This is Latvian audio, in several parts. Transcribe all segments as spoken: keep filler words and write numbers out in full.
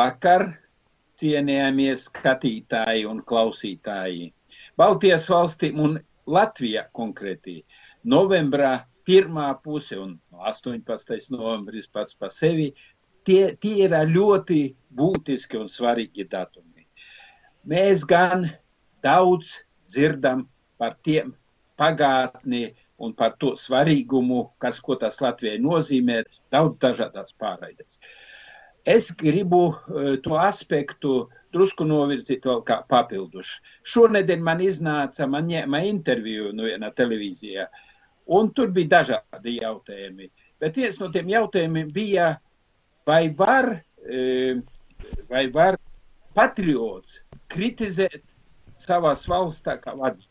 Labvakar, cienījamie skatītāji un klausītāji. Baltijas valstīm un Latvijā konkrētī novembrā pirmā puse un astoņpadsmitais novembris pats pa sevi, tie, tie ir ļoti būtiski un svarīgi datumi. Mēs gan daudz dzirdam par tiem pagātni un par to svarīgumu, kas, ko tas Latvijai nozīmē, daudz dažādās pārraides. Es gribu uh, to aspektu drusku novirzīt vēl kā papilduši. Šonedēļ man iznāca, man ņēma interviju no vienā televīzijā, un tur bija dažādi jautājumi. Bet viens no tiem jautājumiem bija, vai var, uh, vai var patriots kritizēt savās valsts tā kā vadību?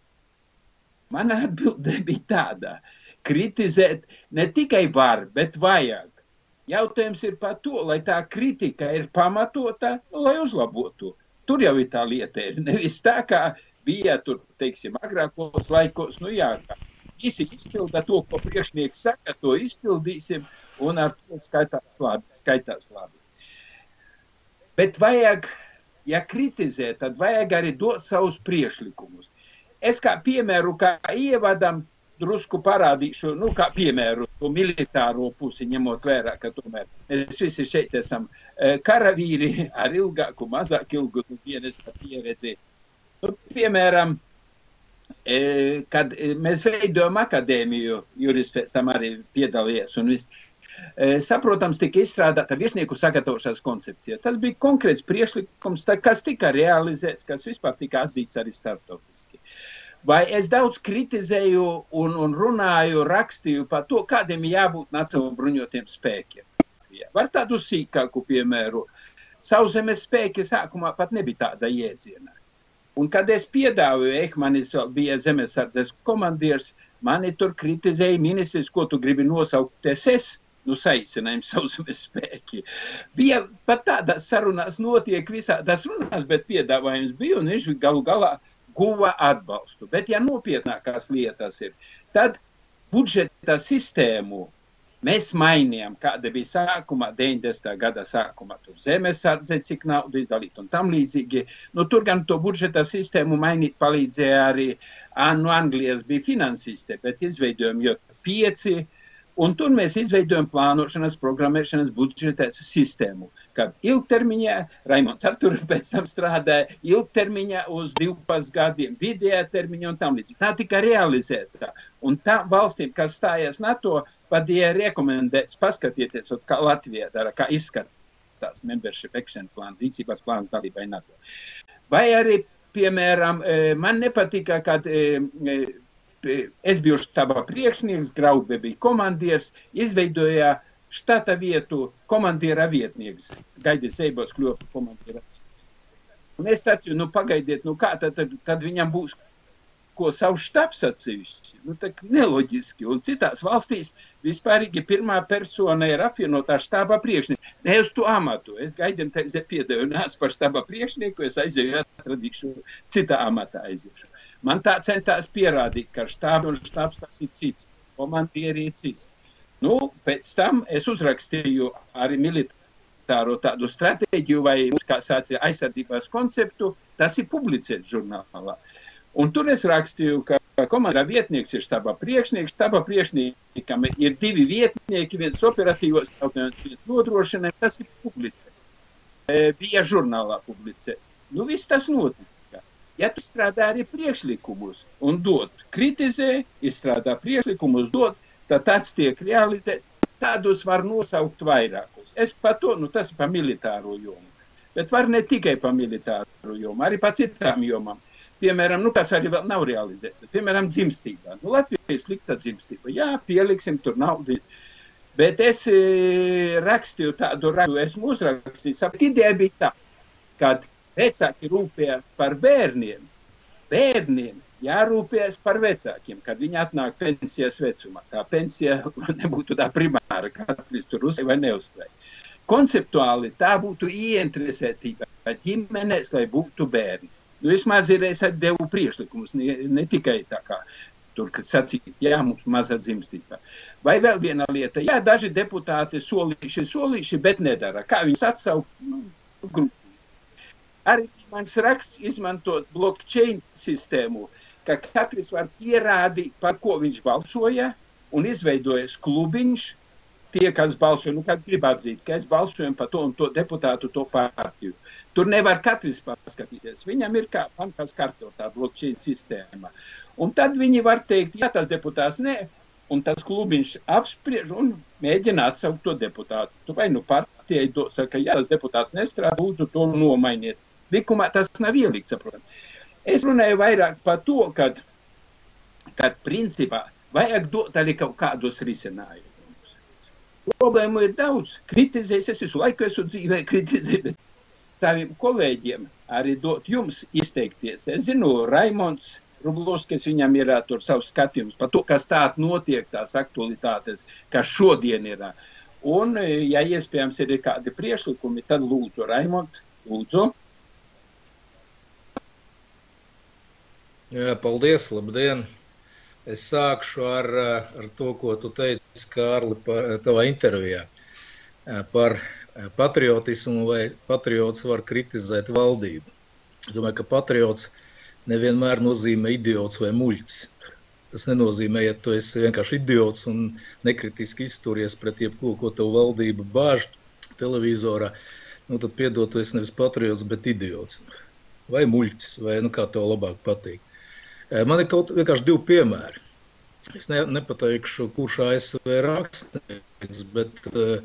Mana atbilde bija tāda, kritizēt ne tikai var, bet vajag. Jautājums ir par to, lai tā kritika ir pamatota, nu, lai uzlabotu. Tur jau ir tā lieta, ir nevis tā, kā bija tur, teiksim, agrākos laikos, nu jā, kā visi izpilda to, ko priekšnieks saka, to izpildīsim, un ar to skaitās labi, skaitās labi. Bet vajag, ja kritizē, tad vajag arī dot savus priekšlikumus. Es kā piemēru, kā ievadam, drusku parādīšu, nu, kā piemēru, to militāro pusi, ņemot vērā, ka tomēr mēs visi šeit esam karavīri ar ilgāku, mazāk ilgu dienesta pieredzi. Nu, piemēram, kad mēs veidojam akadēmiju, Juris pēc tam arī piedalījies, un viss, saprotams, tika izstrādāta virsnieku sagatavošanas koncepcija. Tas bija konkrēts priekšlikums, kas tika realizēts, kas vispār tika atzīts arī starptautiski. Vai es daudz kritizēju un, un runāju, rakstīju par to, kādiem jābūt nacionālajiem bruņotiem spēkiem. Var tādu sīkāku piemēru. Sauszemes spēki sākumā pat nebija tāda jēdziena. Un kad es piedāvāju, eh, manis bija zemesardzes komandieris, mani tur kritizēja ministrs, ko tu gribi nosaukt S S, nu saīsinājums sauszemes spēki. Bija pat tādās sarunās notiek visādās runās, bet piedāvājums bija un viņš galu galā guva atbalstu. Bet ja nopietnākās lietas ir, tad budžeta sistēmu mēs mainījām, kāda bija sākumā, deviņdesmitā gada sākumā, tur zemesardze, cik naudu izdalīt un tam līdzīgi. Nu, tur gan to budžeta sistēmu mainīt palīdzēja arī, no Anglijas bija finansiste, bet izveidojam jau pieci, un tur mēs izveidojam plānošanas, programmēšanas budžeta sistēmu, kad ilgtermiņā, Raimonds Artur pēc tam strādāja, ilgtermiņā uz divpadsmit gadiem, vidējā termiņā un tam līdzīgi. Tā tika realizēta. Un tā valstīm, kas stājās NATO, padīja rekomendēts, paskatieties, kā Latvijā dara, kā izskatās membership action plan, rīcības plāns dalībai NATO. Vai arī, piemēram, man nepatika, kad es biju štaba priekšnieks, Graube bija komandieris, izveidoja štata vietu komandiera vietnieks. Gaidis Eibos kļuva par komandiera. Un es sacīju, nu pagaidiet, nu kā tad, tad, tad viņam būs ko savu štabs atsevišķi? Nu tā neloģiski. Un citās valstīs vispārīgi pirmā persona ir apvienotā štaba priekšnieks. Ne uz to amatu. Es gaidiem teicu, piedevu, nāc par štaba priekšnieku, es aizēju, atradīšu citā amatā aiziešu. Man tā centās pierādīt, ka štāba un štābs tas ir cits, komandieri ir cits. Nu, pēc tam es uzrakstīju arī militāro tādu stratēģiju vai, kā sācīja, aizsardzības konceptu, tas ir publicēts žurnālā. Un tur es rakstīju, ka komandā vietnieks ir štaba priekšnieks, štaba priekšniekam ir divi vietnieki, viens operatīvos jautājums, viens nodrošinājums, tas ir publicēts. Bija žurnālā publicēts. Nu, viss tas notika. Ja tu izstrādā arī priekšlikumus un dod, kritizē, izstrādā priekšlikumus, dod, tad tāds tiek realizēts. Tādus var nosaukt vairākus. Es par to, nu tas par militāro jomu. Bet var ne tikai par militāro jomu, arī par citām jomām. Piemēram, nu kas arī vēl nav realizēts. Piemēram, dzimstībā. Nu, Latvija ir slikta dzimstība. Jā, pieliksim tur naudu. Bet es e, rakstīju tādu rakstu, esmu uzrakstījis. Ideja bija tā, kad vecāki rūpējās par bērniem, bērniem jārūpējas par vecākiem, kad viņi atnāk pensijas vecumā. Tā pensija nebūtu tā primāra, katrs tur uzsver vai neuzsver. Konceptuāli tā būtu ieinteresētība ģimenēs, lai būtu bērni. Nu, vismaz ir es devu priekšlikumus, ne, ne tikai tā kā tur, kad sacīt, jā, mums mazā dzimstība. Vai vēl viena lieta, jā, daži deputāti solīši, solīši, bet nedara. Kā viņus atsaukt? Nu, grupu. Arī mans raksts izmantot blockchain sistēmu, ka katrs var pierādīt, par ko viņš balsoja, un izveidojas klubiņš, tie, kas balsoja, nu, kāds grib atzīt, ka es balsoju par to un to deputātu, to partiju. Tur nevar katrs paskatīties. Viņam ir kā pankās kartotā blockchain sistēma. Un tad viņi var teikt, ja tas deputāts ne, un tas klubiņš apspriež un mēģina atsaukt to deputātu. Vai nu partijai do, saka, ja tas deputāts nestrādā, lūdzu to nomainiet. Likumā tas nav ielikts, saprotam. Es runāju vairāk par to, kad, kad principā vajag dot arī kaut kādus risinājumus. Problēmu ir daudz. Kritizējis, es visu laiku esmu dzīvē kritizējis, bet saviem kolēģiem arī dot jums izteikties. Es zinu, Raimonds Rublovskis, viņam ir tur savs skatījums par to, kas tād notiek, tās aktualitātes, kas šodien ir. Un, ja iespējams ir kādi priešlikumi, tad lūdzu, Raimond, lūdzu. Jā, paldies, labdien! Es sākšu ar, ar to, ko tu teici, Kārli, par tavā intervijā par patriotismu, vai patriots var kritizēt valdību. Es domāju, ka patriots nevienmēr nozīmē idiots vai muļķis. Tas nenozīmē, ja tu esi vienkārši idiots un nekritiski izturies pret jebko, ko tev valdība bāž televizorā, nu tad piedod, tu esi nevis patriots, bet idiots. Vai muļķis, vai nu kā tev labāk patīk. Man ir kaut vienkārši divi piemēri. Es ne, nepateikšu, kurš A S V rakstnieks, bet uh,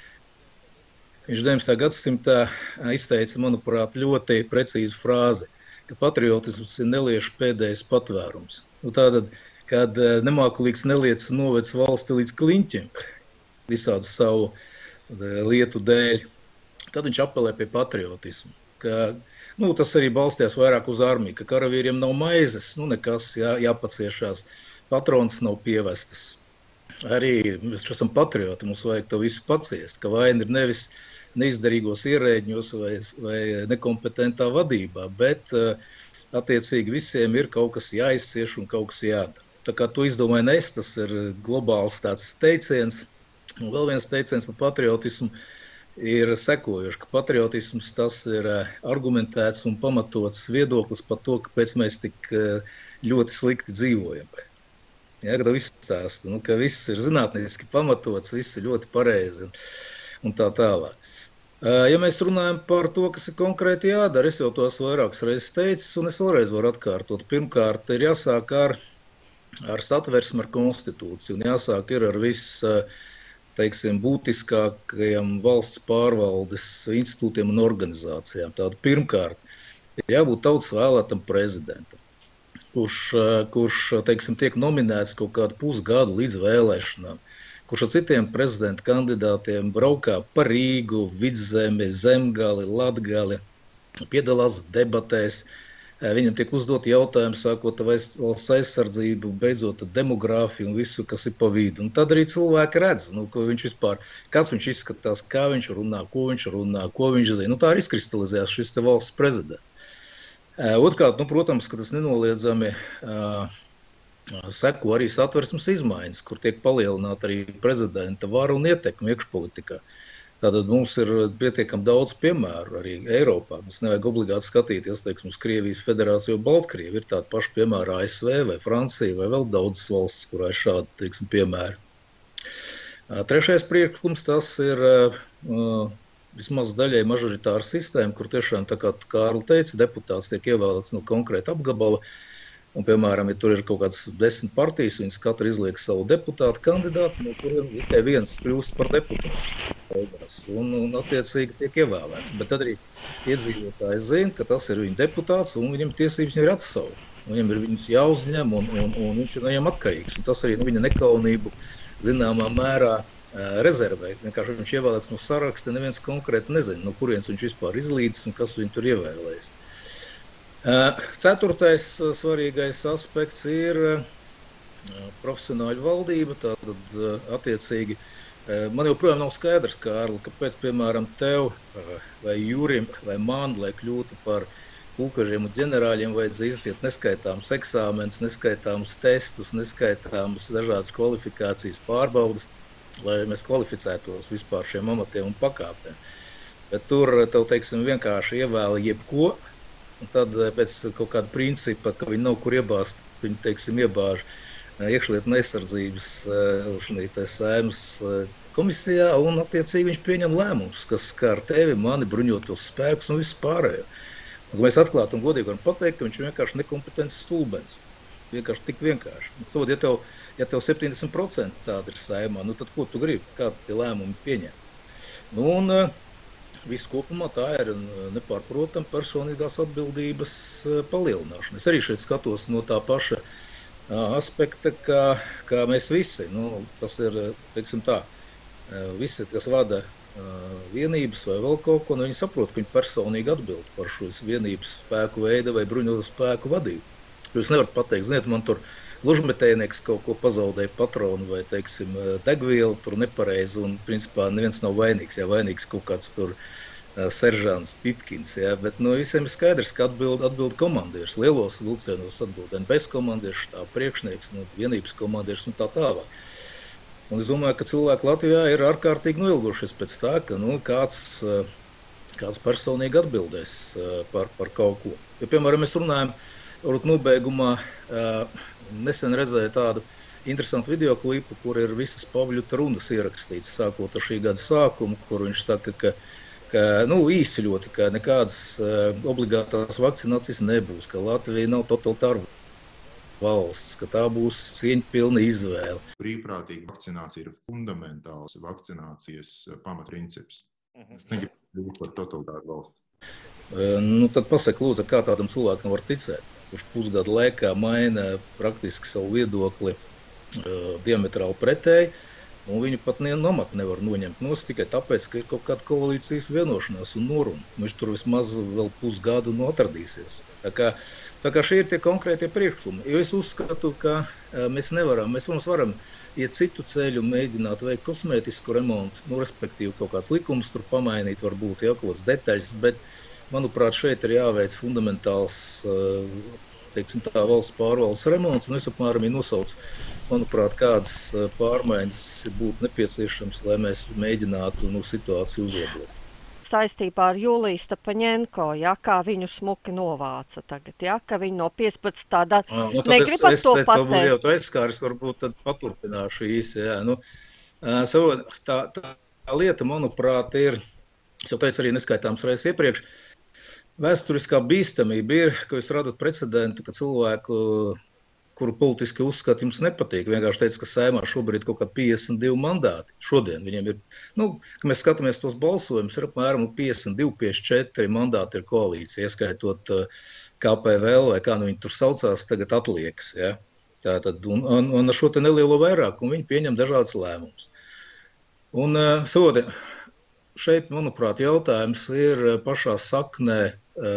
viņš deviņdesmitā gadsimtā izteica, manuprāt, ļoti precīzu frāzi, ka patriotisms ir neliešu pēdējais patvērums. Nu, tātad, kad uh, nemākulīgs neliec novec valsti līdz kliņķim, visādu savu uh, lietu dēļ, tad viņš apelē pie patriotismu. Ka, nu, tas arī balstījās vairāk uz armiju, ka karavīriem nav maizes, nu nekas jā, jāpaciešās, patrons nav pievestas. Arī mēs esam patrioti, mums vajag to visu paciest, ka vaina ir nevis neizdarīgos ierēģņos vai, vai nekompetentā vadībā, bet attiecīgi visiem ir kaut kas jāizcieš un kaut kas jādara. Tā kā to izdomāju ne es, tas ir globāls tāds teiciens, un vēl viens teiciens par patriotismu, ir sekojoši, ka patriotisms tas ir argumentēts un pamatots viedoklis par to, kāpēc mēs tik ļoti slikti dzīvojam. Ja, kad viss stāsta, nu, ka viss ir zinātniski pamatots, viss ir ļoti pareizi un, un tā tālāk. Ja mēs runājam par to, kas ir konkrēti jādara, es jau tos vairākas reizes teicis un es vēlreiz varu atkārtot. Pirmkārt, ir jāsāk ar, ar satversmi, ar konstitūciju un jāsāk ir ar viss teiksim, būtiskākajiem valsts pārvaldes institūtiem un organizācijām. Tādu pirmkārt, ir jābūt tautas vēlētam prezidentam, kurš, kurš teiksim, tiek nominēts kaut kādu pusgadu līdz vēlēšanām, kurš ar citiem prezidenta kandidātiem braukā pa Rīgu, Vidzemi, Zemgali, Latgali, piedalās debatēs. Viņam tiek uzdot jautājumu, sākot valsts aizsardzību, beidzot demogrāfiju un visu, kas ir pa vidu. Un tad arī cilvēki redz, nu, ko viņš vispār, kāds viņš izskatās, kā viņš runā, ko viņš runā, ko viņš zina. Nu, tā arī izkristalizējās šis te valsts prezidents. Otrkārt, nu, protams, ka tas nenoliedzami uh, seko arī satversmes izmaiņas, kur tiek palielināta arī prezidenta vara un ietekme iekšpolitikā. Tātad mums ir pietiekami daudz piemēru arī Eiropā. Mums nevajag obligāti skatīties, teiksim, uz Krievijas federāciju, Baltkrievi. Ir tādi paši piemēri A S V vai Francija vai vēl daudzas valstis, kurā ir šādi, teiksim, piemēri. Trešais priekšlikums tas ir uh, vismaz daļai mažoritāra sistēma, kur tiešām, tā kā Kārli teica, deputāts tiek ievēlēts no konkrēta apgabala. Un, piemēram, ja tur ir kaut kāds desmit partijas, viņas katra izliek savu deputātu kandidātu, no kuriem tikai viens kļūst par deputātu. Un, un attiecīgi tiek ievēlēts. Bet tad arī iedzīvotāji zina, ka tas ir viņa deputāts un viņam tiesības ir atsaukt. Viņam ir viņus jāuzņem un, un, un viņš ir no viņam atkarīgs. Un tas arī nu, viņa nekaunību zināmā mērā rezervē. Vienkārši viņš ievēlēts no saraksta, neviens konkrēti nezina, no kurienes viņš vispār izlīdz un kas viņu tur ievēlēs. Ceturtais svarīgais aspekts ir profesionāļu valdība, tātad attiecīgi man joprojām nav skaidrs, Kārli, kāpēc, piemēram, tev vai Jurim vai man, lai kļūtu par pulkažiem un ģenerāļiem, vajadzēja iziet neskaitāmus eksāmenus, neskaitāmus testus, neskaitāmus dažādas kvalifikācijas pārbaudas, lai mēs kvalificētos vispār šiem amatiem un pakāpēm. bet tur, tev, teiksim, vienkārši ievēla jebko, un tad pēc kaut kāda principa, ka viņi nav kur iebāzt, viņi, teiksim, iebāž iekšlietu un aizsardzības Saeimas komisijā, un attiecīgi viņš pieņem lēmumus, kas skar tevi, mani, bruņotos spēkus un visu pārējo. Un mēs atklāti un godīgi varam pateikt, ka viņš vienkārši nekompetents stulbens. Vienkārši tik vienkārši. Tad, ja tev, ja tev septiņdesmit procenti tāda ir Saeimā, nu tad ko tu gribi, kādi tie lēmumi pieņem? Nu, un viss kopumā tā ir nepārprotam personīgās atbildības palielināšana. Es arī šeit skatos no tā paša aspekta, kā, kā mēs visi. Nu, tas ir, teiksim tā, visi, kas vada vienības vai vēl kaut ko, nu viņi saprot, ka viņi personīgi atbild par šos vienības spēku veidu vai bruņotu spēku vadību. Jūs nevarat pateikt, ziniet, man tur lužmetējnieks kaut ko pazaudēja patronu vai, teiksim, degvielu tur nepareizi un, principā, neviens nav vainīgs, ja vainīgs kaut kāds tur uh, seržants Pipkins, ja, bet, nu, visiem ir skaidrs, ka atbild, atbild komandieris, lielos vilcienos atbild N B S komandieris, tā priekšnieks, nu, vienības komandieris un tā tālāk. Un es domāju, ka cilvēki Latvijā ir ārkārtīgi noilgušies pēc tā, ka, nu, kāds, uh, kāds personīgi atbildēs uh, par, par kaut ko. Ja, piemēram, mēs runājam, varbūt nobeigumā, uh, nesen redzēju tādu interesantu videoklipu, kur ir visas Pavļuta runas ierakstīts, sākot ar šī gada sākumu, kur viņš saka, ka, ka nu, īsi ļoti, ka nekādas uh, obligātās vakcinācijas nebūs, ka Latvija nav totalitāra valsts, ka tā būs cieņpilna izvēle. Brīvprātīga vakcinācija ir fundamentāls vakcinācijas pamatprincips. Es negribu būt par totalitāru valsti. Uh, nu, tad pasaka, lūdzu, kā tādam cilvēkam var ticēt, kurš pusgadu laikā maina praktiski savu viedokli uh, diametrāli pretēji, un viņu pat ne, nomatu nevar noņemt nost tikai tāpēc, ka ir kaut kāda koalīcijas vienošanās un noruna. Viņš tur vismaz vēl pusgadu nu atradīsies. Tā kā, tā kā šie ir tie konkrētie priekšlikumi. Jo es uzskatu, ka uh, mēs nevaram, mēs mums varam iet citu ceļu, mēģināt veikt kosmētisku remontu, nu, respektīvi kaut kāds likums tur pamainīt, varbūt jau kaut kāds detaļas, bet manuprāt, šeit ir jāveic fundamentāls, teiksim tā, valsts pārvaldes remonts, un es apmēram nosauc, manuprāt, kādas pārmaiņas būtu nepieciešams, lai mēs mēģinātu nu, situāciju uzlabot. Saistībā ar Juliju Stepaņenko, ja, kā viņu smuki novāca tagad, ja, ka viņi no piecpadsmitā data nu, negribat es, to es, pateikt. Jau tu aizskāris, varbūt tad paturpināšu īsi, jā. Nu, tā, tā lieta, manuprāt, ir, es jau teicu arī neskaitāms reizes iepriekš, vēsturiskā bīstamība ir, ka jūs radat precedentu, ka cilvēku, kuru politiski uzskati jums nepatīk, vienkārši teica, ka Saeimā šobrīd ir kaut kādi piecdesmit divi mandāti. Šodien viņiem ir, nu, ka mēs skatāmies tos balsojumus, ir apmēram piecdesmit divi, piecdesmit četri mandāti ir koalīcija, ieskaitot K P V L vai kā nu viņi tur saucās, tagad atliekas. Ja? Tātad, un, un, un ar šo te nelielo vairākumu viņi pieņem dažādas lēmumus. Un, sodi, šeit, manuprāt, jautājums ir pašā saknē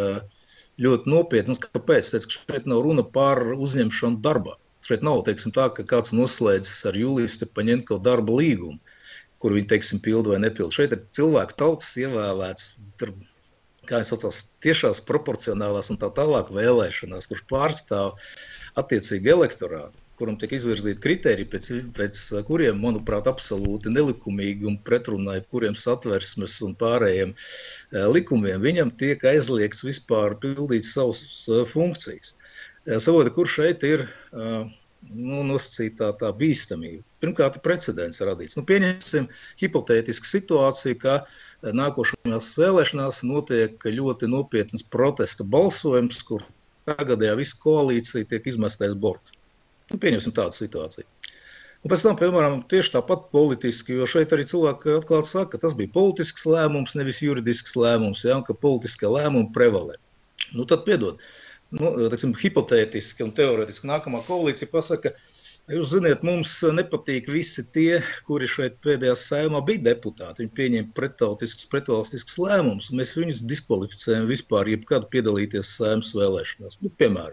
ļoti nopietnas. Kāpēc? Teic, ka šeit nav runa par uzņemšanu darbā. Šeit nav, teiksim tā, ka kāds noslēdzis ar Juliju Stepaņenko darba līgumu, kur viņi, teiksim, pilda vai nepilda. Šeit ir cilvēku tautas ievēlēts, tur, kā viņi saucās, tiešās proporcionālās un tā tālāk vēlēšanās, kurš pārstāv attiecīgi elektorātu, kuram tiek izvirzīti kriteriji, pēc, pēc kuriem, manuprāt, absolūti nelikumīgi un pretrunā kuriem satversmes un pārējiem likumiem, viņam tiek aizliegts vispār pildīt savas funkcijas. Savodi, kur šeit ir nu, nosacītā tā bīstamība? Pirmkārt, precedents radīts. Nu, pieņemsim hipotētisku situāciju, ka nākošajās vēlēšanās notiek ļoti nopietnas protesta balsojums, kur tagadējā visa koalīcija tiek izmestais bortu. Nu, pieņemsim tādu situāciju. Un pēc tam, piemēram, tieši tāpat politiski, jo šeit arī cilvēki atklāti saka, ka tas bija politisks lēmums, nevis juridisks lēmums, ja, un ka politiskie lēmumi prevalē. Nu, tad piedod, nu, teiksim, hipotētiski un teoretiski nākamā koalīcija pasaka, jūs ziniet, mums nepatīk visi tie, kuri šeit pēdējā Saeimā bija deputāti. Viņi pieņēma pretautisks, pretvalstisks lēmumus, un mēs viņus diskvalificējam vispār jebkad piedalīties Saeimas vēlēšanās. Nu, piemēram.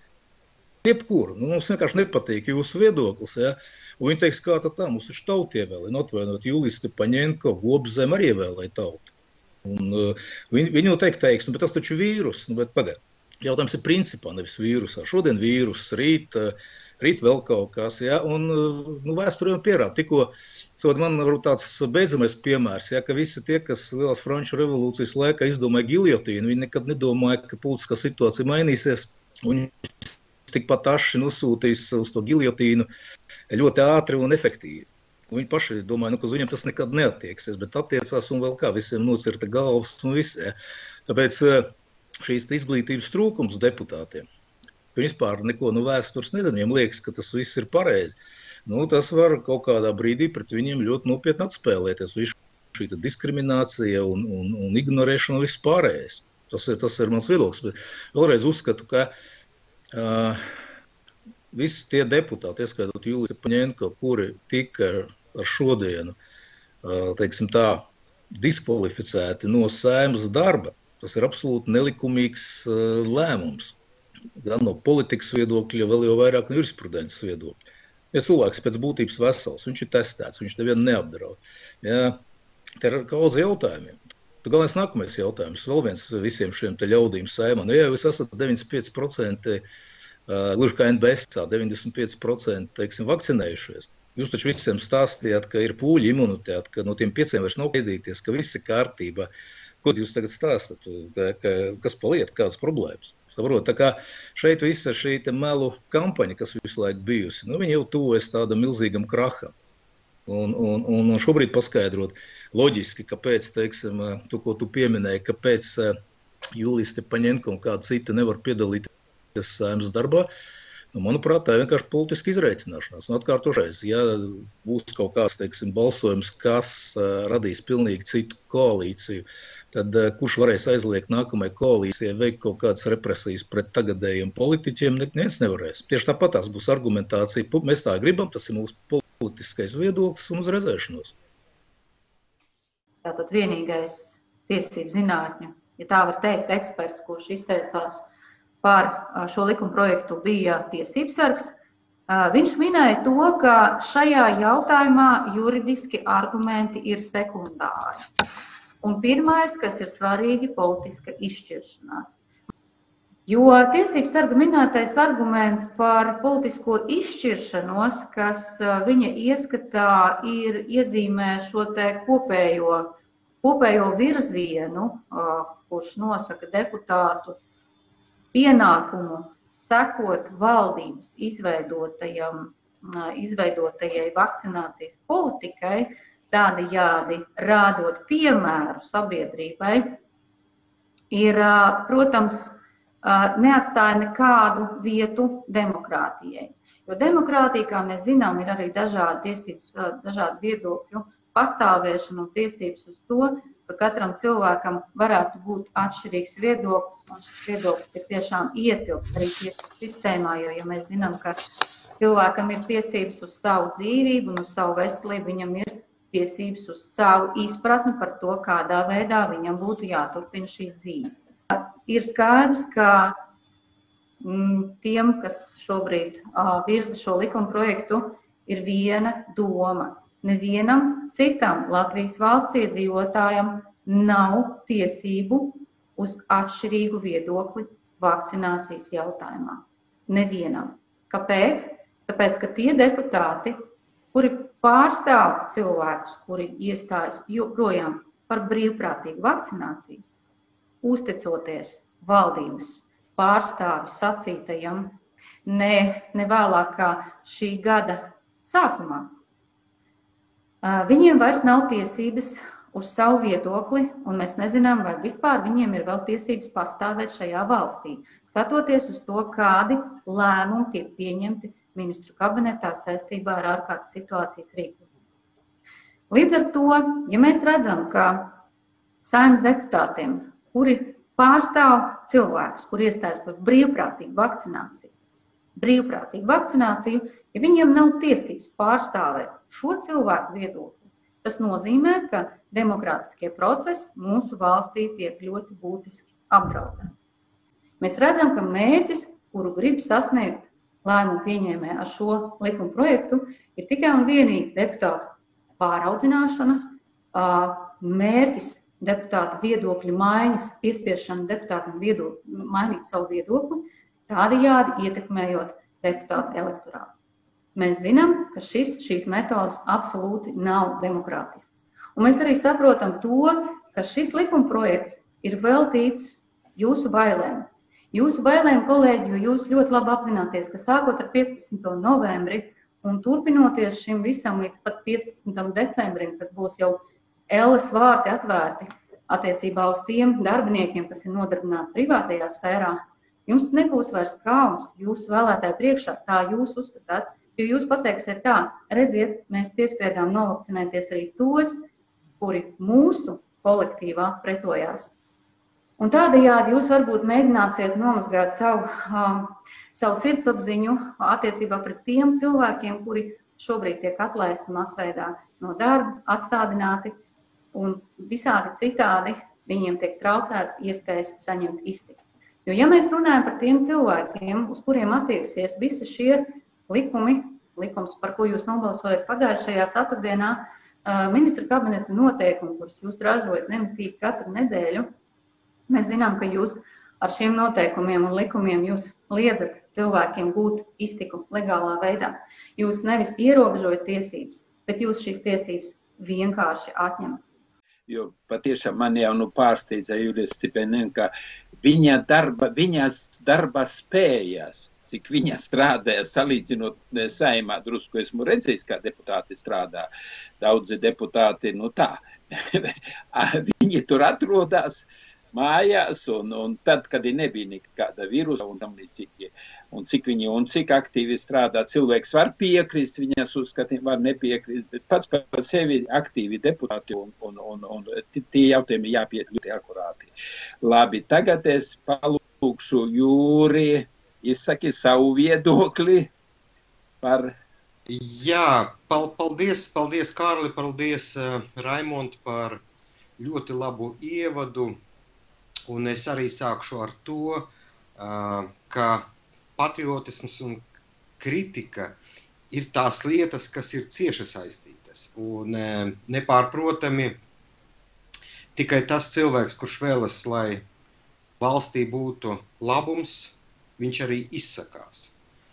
Jebkuru. Nu, mums vienkārši nepatīk jūsu viedoklis. Ja? Un viņi teiks, kā tad tā, mums taču tauta ievēlē. Atvainot Juliju Stepaņenko, Gobzem arī ievēlēja tautu. Un, uh, viņi, viņi jau teikt teiks, nu, bet tas taču vīrus. Nu, bet pagaid. Jautājums ir principā, nevis vīrusā. Šodien vīrus, rīt, rīt vēl kaut kas, ja, un nu, vēsture jau pierāda. Tikko, sot, man varbūt tāds beidzamais piemērs, ja, ka visi tie, kas Lielās Franču revolūcijas laikā izdomāja giljotīnu, viņi nekad nedomāja, ka politiskā situācija mainīsies, un tikpat aši nosūtīs uz to giljotīnu ļoti ātri un efektīvi. Un viņi paši domāja, nu, ka uz viņiem tas nekad neattieksies, bet attiecās un vēl kā visiem nocirta galvas un viss. Ja. Tāpēc šīs izglītības trūkums deputātiem, viņi vispār neko no vēstures nezina, viņiem liekas, ka tas viss ir pareizi. Nu, tas var kaut kādā brīdī pret viņiem ļoti nopietni atspēlēties. Visu šī diskriminācija un, un, un ignorēšana un viss pārējais. Tas ir, tas ir mans viedoklis. Bet vēlreiz uzskatu, ka uh, visi tie deputāti, ieskaitot Juliju Paņenko, kuri tika ar šodienu, uh, teiksim tā, diskvalificēti no Saeimas darba, tas ir absolūti nelikumīgs uh, lēmums. Gan no politikas viedokļa, vēl jau vairāk no jurisprudences viedokļa. Ja cilvēks pēc būtības vesels, viņš ir testēts, viņš nevienu neapdraud. Ja, te ir kauza jautājumiem. Tu galvenais nākamais jautājums, vēl viens visiem šiem te ļaudīm Saeimā. Nu, ja jūs esat deviņdesmit pieci procenti, uh, gluži kā N B S, deviņdesmit pieci procenti, teiksim, vakcinējušies. Jūs taču visiem stāstījāt, ka ir pūļu imunitāte, ka no tiem pieciem vairs nav gaidīties, ka viss ir kārtībā. Ko jūs tagad stāstat, ka, kas paliek, kādas problēmas? Saprot, tā kā šeit visa šī te melu kampaņa, kas visu laiku bijusi, nu, viņi jau tuvojas tādam milzīgam kraham. Un, un, un šobrīd paskaidrot loģiski, kāpēc, teiksim, tu, ko tu pieminēji, kāpēc Julijas Paņenko un kāda cita nevar piedalīties Saeimas darbā, nu, manuprāt, tā ir vienkārši politiska izreicināšanās. Un atkārtošais, ja būs kaut kāds, teiksim, balsojums, kas uh, radīs pilnīgi citu koalīciju, tad uh, kurš varēs aizliegt nākamajai koalīcijai veikt kaut kādas represijas pret tagadējiem politiķiem, neviens nevarēs. Tieši tāpat tās būs argumentācija. Mēs tā gribam, tas ir mūsu politiskais viedoklis un uz redzēšanos. Tātad vienīgais tiesību zinātņu, ja tā var teikt, eksperts, kurš izteicās par šo likuma projektu, bija tiesībsargs. Viņš minēja to, ka šajā jautājumā juridiski argumenti ir sekundāri. Un pirmais, kas ir svarīgi, politiska izšķiršanās. Jo tiesībsarga minētais arguments par politisko izšķiršanos, kas viņa ieskatā ir iezīmē šo te kopējo, kopējo virzienu, kurš nosaka deputātu pienākumu sekot valdības izveidotajam, izveidotajai vakcinācijas politikai, tādējādi rādot piemēru sabiedrībai, ir, protams, neatstāja nekādu vietu demokrātijai. Jo demokrātija, kā mēs zinām, ir arī dažādi tiesības, dažādi viedokļu pastāvēšana un tiesības uz to, ka katram cilvēkam varētu būt atšķirīgs viedoklis, un šis viedoklis ir tiešām ietilpst arī tiesību sistēmā, jo, ja mēs zinām, ka cilvēkam ir tiesības uz savu dzīvību un uz savu veselību, viņam ir tiesības uz savu izpratni par to, kādā veidā viņam būtu jāturpina šī dzīve. Ir skaidrs, ka mm, tiem, kas šobrīd uh, virza šo likuma projektu, ir viena doma. Nevienam citam Latvijas valsts iedzīvotājam nav tiesību uz atšķirīgu viedokli vakcinācijas jautājumā. Nevienam. Kāpēc? Tāpēc, ka tie deputāti, kuri pārstāv cilvēkus, kuri iestājas joprojām par brīvprātīgu vakcināciju, uzticoties valdības pārstāvju sacītajam ne, ne vēlāk kā šī gada sākumā, viņiem vairs nav tiesības uz savu viedokli, un mēs nezinām, vai vispār viņiem ir vēl tiesības pastāvēt šajā valstī, skatoties uz to, kādi lēmumi tiek pieņemti ministru kabinetā saistībā ar ārkārtas situācijas rīkojumu. Līdz ar to, ja mēs redzam, ka Saeimas deputātiem, kuri pārstāv cilvēkus, kuri iestājas par brīvprātīgu vakcināciju, brīvprātīgu vakcināciju, ja viņiem nav tiesības pārstāvēt šo cilvēku viedokli, tas nozīmē, ka demokrātiskie procesi mūsu valstī tiek ļoti būtiski apdraudēti. Mēs redzam, ka mērķis, kuru grib sasniegt lēmumu pieņēmēji ar šo likuma projektu, ir tikai un vienīgi deputātu pāraudzināšana, mērķis deputāta viedokļu maiņas, piespiešana deputātam viedokļu, mainīt savu viedokli, tādējādi ietekmējot deputātu elektorātu. Mēs zinām, ka šis, šīs metodas absolūti nav demokrātiskas. Un mēs arī saprotam to, ka šis likumprojekts ir veltīts jūsu bailēm. Jūsu bailēm, kolēģi, jo jūs ļoti labi apzināties, ka sākot ar piecpadsmito novembri un turpinoties šim visam līdz pat piecpadsmitam decembrim, kas būs jau elles vārti atvērti attiecībā uz tiem darbiniekiem, kas ir nodarbināti privātajā sfērā, jums nebūs vairs kauns jūsu vēlētāju priekšā, tā jūs uzskatāt, jo jūs pateiksiet tā, redziet, mēs piespiedām novakcinēties arī tos, kuri mūsu kolektīvā pretojās. Un tādējādi jūs varbūt mēģināsiet nomazgāt savu, um, savu sirdsapziņu attiecībā pret tiem cilvēkiem, kuri šobrīd tiek atlaisti masveidā no darba, atstādināti un visādi citādi viņiem tiek traucēts iespējas saņemt iztiku. Jo ja mēs runājam par tiem cilvēkiem, uz kuriem attieksies visi šie likumi, likums, par ko jūs nobalsojat pagājušajā ceturtdienā, uh, ministru kabineta noteikumi, kurus jūs ražojat nemitīgi katru nedēļu, mēs zinām, ka jūs ar šiem noteikumiem un likumiem jūs liedzat cilvēkiem gūt iztiku legālā veidā. Jūs nevis ierobežojat tiesības, bet jūs šīs tiesības vienkārši atņemat. Jo patiešām man jau nu pārsteidza Julija Stipenienko, ka viņa darba, viņas darba spējas, cik viņa strādāja, salīdzinot Saeimā, drusku esmu redzējis, kā deputāti strādā. Daudzi deputāti, nu tā, viņi tur atrodās mājās, un, un tad, kad nebija nekāda vīrusa un tam līdzīgi, un cik viņi un cik aktīvi strādā, cilvēks var piekrist, viņas uzskatiem var nepiekrist, bet pats par sevi aktīvi deputāti, un, un, un, un tie jautājumi jāpiet ļoti akurāti. Labi, tagad es palūkšu Jūri, izsaki savu viedokli par... Jā, paldies, paldies Kārli, paldies uh, Raimond par ļoti labu ievadu. Un es arī sākšu ar to, ka patriotisms un kritika ir tās lietas, kas ir cieši saistītas. Un nepārprotami tikai tas cilvēks, kurš vēlas, lai valstī būtu labums, viņš arī izsakās.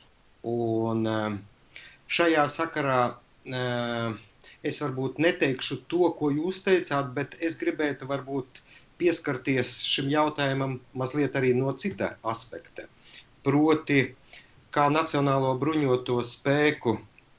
Un šajā sakarā es varbūt neteikšu to, ko jūs teicāt, bet es gribētu varbūt pieskarties šim jautājumam mazliet arī no cita aspekta. Proti, kā Nacionālo bruņoto spēku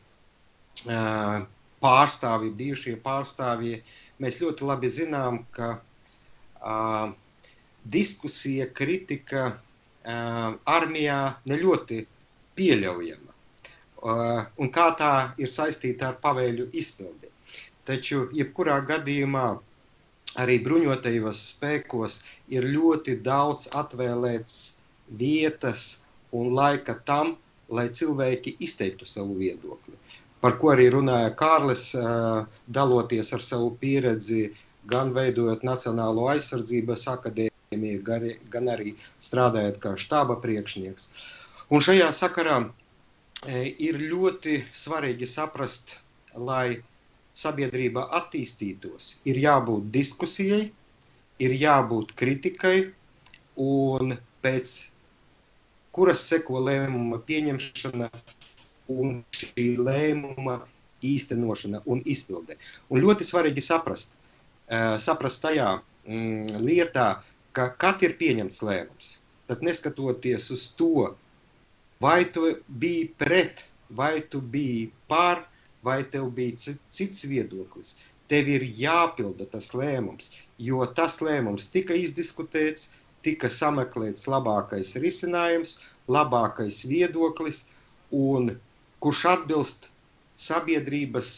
pārstāvji, bijušie pārstāvji, mēs ļoti labi zinām, ka uh, diskusija, kritika uh, armijā ne ļoti pieļaujama. Uh, un kā tā ir saistīta ar pavēļu izpildi. Taču, jebkurā gadījumā, arī bruņotajos spēkos ir ļoti daudz atvēlēts vietas un laika tam, lai cilvēki izteiktu savu viedokli. Par ko arī runāja Kārlis, daloties ar savu pieredzi, gan veidojot Nacionālo aizsardzības akadēmiju, gan arī strādājot kā štāba priekšnieks. Un šajā sakarā ir ļoti svarīgi saprast, lai sabiedrība attīstītos, ir jābūt diskusijai, ir jābūt kritikai, un pēc kuras seko lēmuma pieņemšana un šī lēmuma īstenošana un izpilde. Un ļoti svarīgi saprast, saprast tajā mm, lietā, ka kad ir pieņemts lēmums, tad neskatoties uz to, vai tu biji pret, vai tu biji par, vai tev bija cits viedoklis, tev ir jāpilda tas lēmums, jo tas lēmums tika izdiskutēts, tika sameklēts labākais risinājums, labākais viedoklis, un kurš atbilst sabiedrības,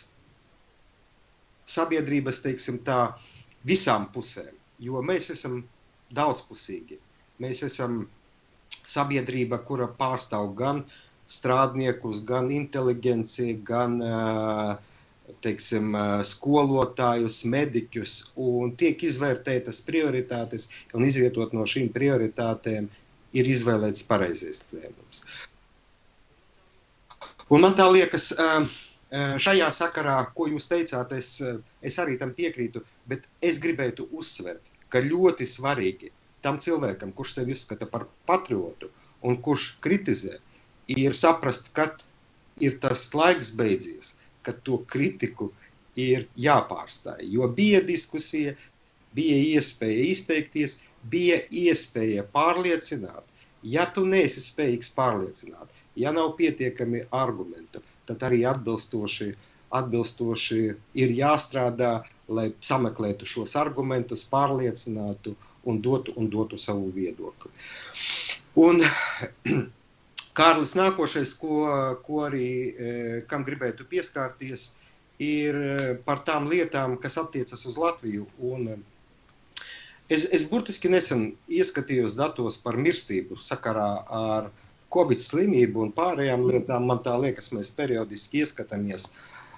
sabiedrības, teiksim tā, visām pusēm, jo mēs esam daudzpusīgi. Mēs esam sabiedrība, kura pārstāv gan strādniekus, gan inteligenciju, gan, teiksim, skolotājus, mediķus, un tiek izvērtētas prioritātes, un izvietot no šīm prioritātēm ir izvēlēts pareizais lēmums. Un man tā liekas, šajā sakarā, ko jūs teicāt, es, es arī tam piekrītu, bet es gribētu uzsvert, ka ļoti svarīgi tam cilvēkam, kurš sevi uzskata par patriotu un kurš kritizē, ir saprast, kad ir tas laiks beidzies, kad to kritiku ir jāpārstāj. Jo bija diskusija, bija iespēja izteikties, bija iespēja pārliecināt. Ja tu neesi spējīgs pārliecināt, ja nav pietiekami argumentu, tad arī atbilstoši, atbilstoši ir jāstrādā, lai sameklētu šos argumentus, pārliecinātu un dotu, un dotu savu viedokli. Un Kārlis, nākošais, ko, ko arī, kam gribētu pieskārties, ir par tām lietām, kas attiecas uz Latviju. Un es, es burtiski nesen ieskatījos datos par mirstību sakarā ar Covid slimību un pārējām lietām. Man tā liekas, mēs periodiski ieskatāmies.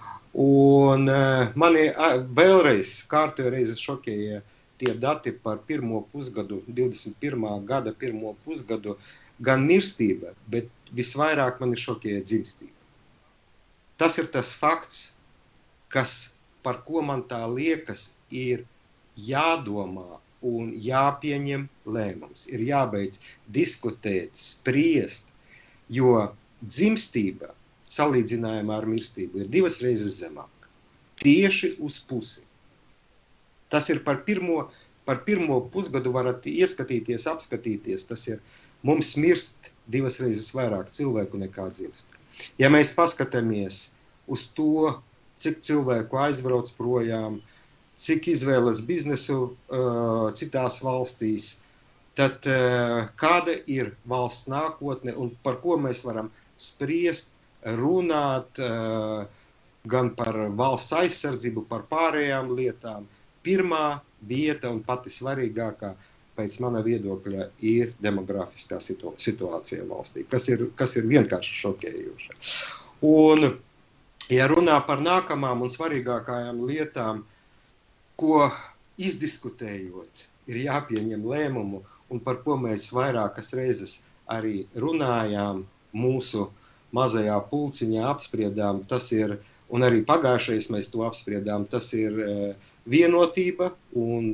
Un mani vēlreiz kārtējo reizi šokēja tie dati par pirmo pusgadu, divdesmit pirmā gada pirmo pusgadu, gan mirstība, bet visvairāk mani šokēja dzimstība. Tas ir tas fakts, kas, par ko man tā liekas, ir jādomā un jāpieņem lēmums. Ir jābeidz diskutēt, spriest, jo dzimstība salīdzinājumā ar mirstību ir divas reizes zemāk. Tieši uz pusi. Tas ir par pirmo, par pirmo pusgadu varat ieskatīties, apskatīties. Tas ir, mums mirst divas reizes vairāk cilvēku nekā dzimst. Ja mēs paskatāmies uz to, cik cilvēku aizbrauc projām, cik izvēlas biznesu uh, citās valstīs, tad uh, kāda ir valsts nākotne un par ko mēs varam spriest, runāt uh, gan par valsts aizsardzību, par pārējām lietām. Pirmā vieta un pati svarīgākā pēc mana viedokļa ir demografiskā situ situācija valstī, kas ir, kas ir vienkārši šokējoša. Un, ja runā par nākamām un svarīgākajām lietām, ko izdiskutējot, ir jāpieņem lēmumu un par ko mēs vairākas reizes arī runājām mūsu mazajā pulciņā apspriedām, tas ir, un arī pagājušais mēs to apspriedām, tas ir vienotība un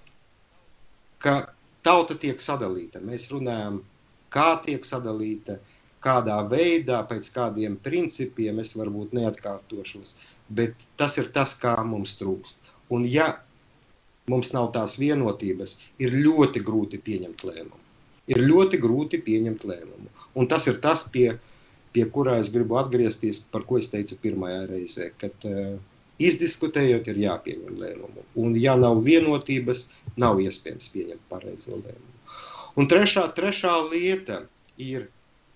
ka tauta tiek sadalīta. Mēs runājam, kā tiek sadalīta, kādā veidā, pēc kādiem principiem, es varbūt neatkārtošos, bet tas ir tas, kā mums trūkst. Un ja mums nav tās vienotības, ir ļoti grūti pieņemt lēmumu. Ir ļoti grūti pieņemt lēmumu. Un tas ir tas, pie, pie kurā es gribu atgriezties, par ko es teicu pirmajā reizē, kad uh, izdiskutējot ir jāpieņem lēmumu. Un ja nav vienotības, nav iespējams pieņemt pareizo lēmumu. Un trešā, trešā lieta ir,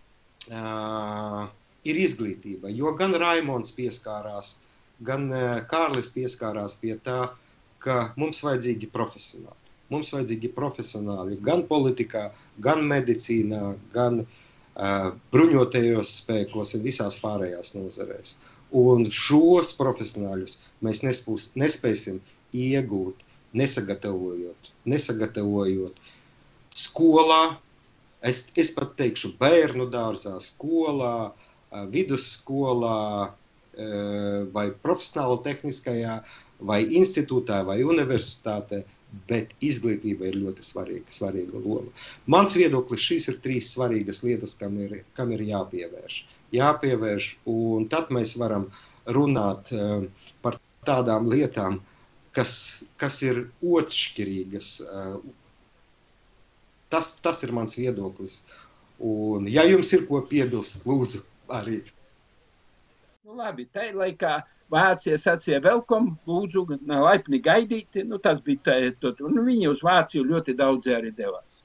uh, ir izglītība, jo gan Raimonds pieskārās, gan uh, Kārlis pieskārās pie tā, ka mums vajadzīgi profesionāli. Mums vajadzīgi profesionāli gan politikā, gan medicīnā, gan uh, bruņotajos spēkos un visās pārējās nozarēs. Un šos profesionāļus mēs nespūs, nespēsim iegūt, nesagatavojot, nesagatavojot skolā, es, es pat teikšu bērnu dārzā, skolā, vidusskolā vai profesionāli tehniskajā, vai institūtā, vai universitātē, bet izglītība ir ļoti svarīga, svarīga loma. Mans viedoklis, šīs ir trīs svarīgas lietas, kam ir, kam ir jāpievērš. Jāpievērš, un tad mēs varam runāt uh, par tādām lietām, kas, kas ir otršķirīgas. Uh, tas, tas ir mans viedoklis. Un, ja jums ir ko piebilst, lūdzu, arī. Nu, labi, tai laikā Vācija sacīja welcome, lūdzu, laipni gaidīti, nu tas bija tā, tot, un viņi uz Vāciju ļoti daudz arī devās.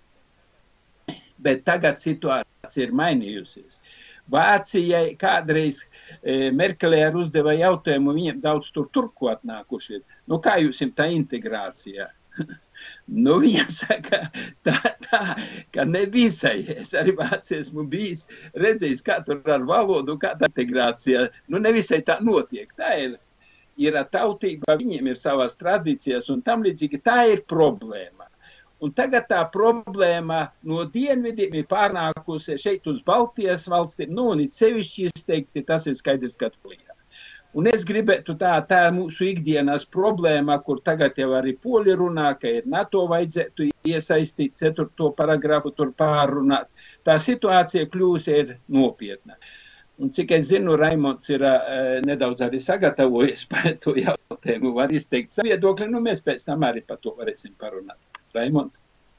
Bet tagad situācija ir mainījusies. Vācijai kādreiz e, Merkelē ar uzdeva jautājumu, viņiem daudz tur turku atnākuši ir. Nu kā jūs jums tā integrācija? Nu viņa saka, tā, tā, ka nebīsai. Es arī Vācijā esmu bijis, redzējis, kā tur ar valodu, kā tā integrācija. Nu nevisai tā notiek. Tā ir, ir tautība, viņiem ir savās tradīcijas un tam līdzīgi tā ir problēma. Un tagad tā problēma no dienvidiem ir pārnākusi šeit uz Baltijas valstīm, nu un it sevišķi izteikti, tas ir skaidrs Katolījā. Un es gribētu tā, tā mūsu ikdienas problēma, kur tagad jau arī poli runā, ka ir NATO vajadzētu iesaistīt ceturto paragrafu tur pārrunāt. Tā situācija kļūs ir nopietna. Un cik es zinu, Raimonds ir uh, nedaudz arī sagatavojies par to jautājumu, var izteikt savu viedokli, nu mēs pēc tam arī par to varēsim parunāt. Raimonds?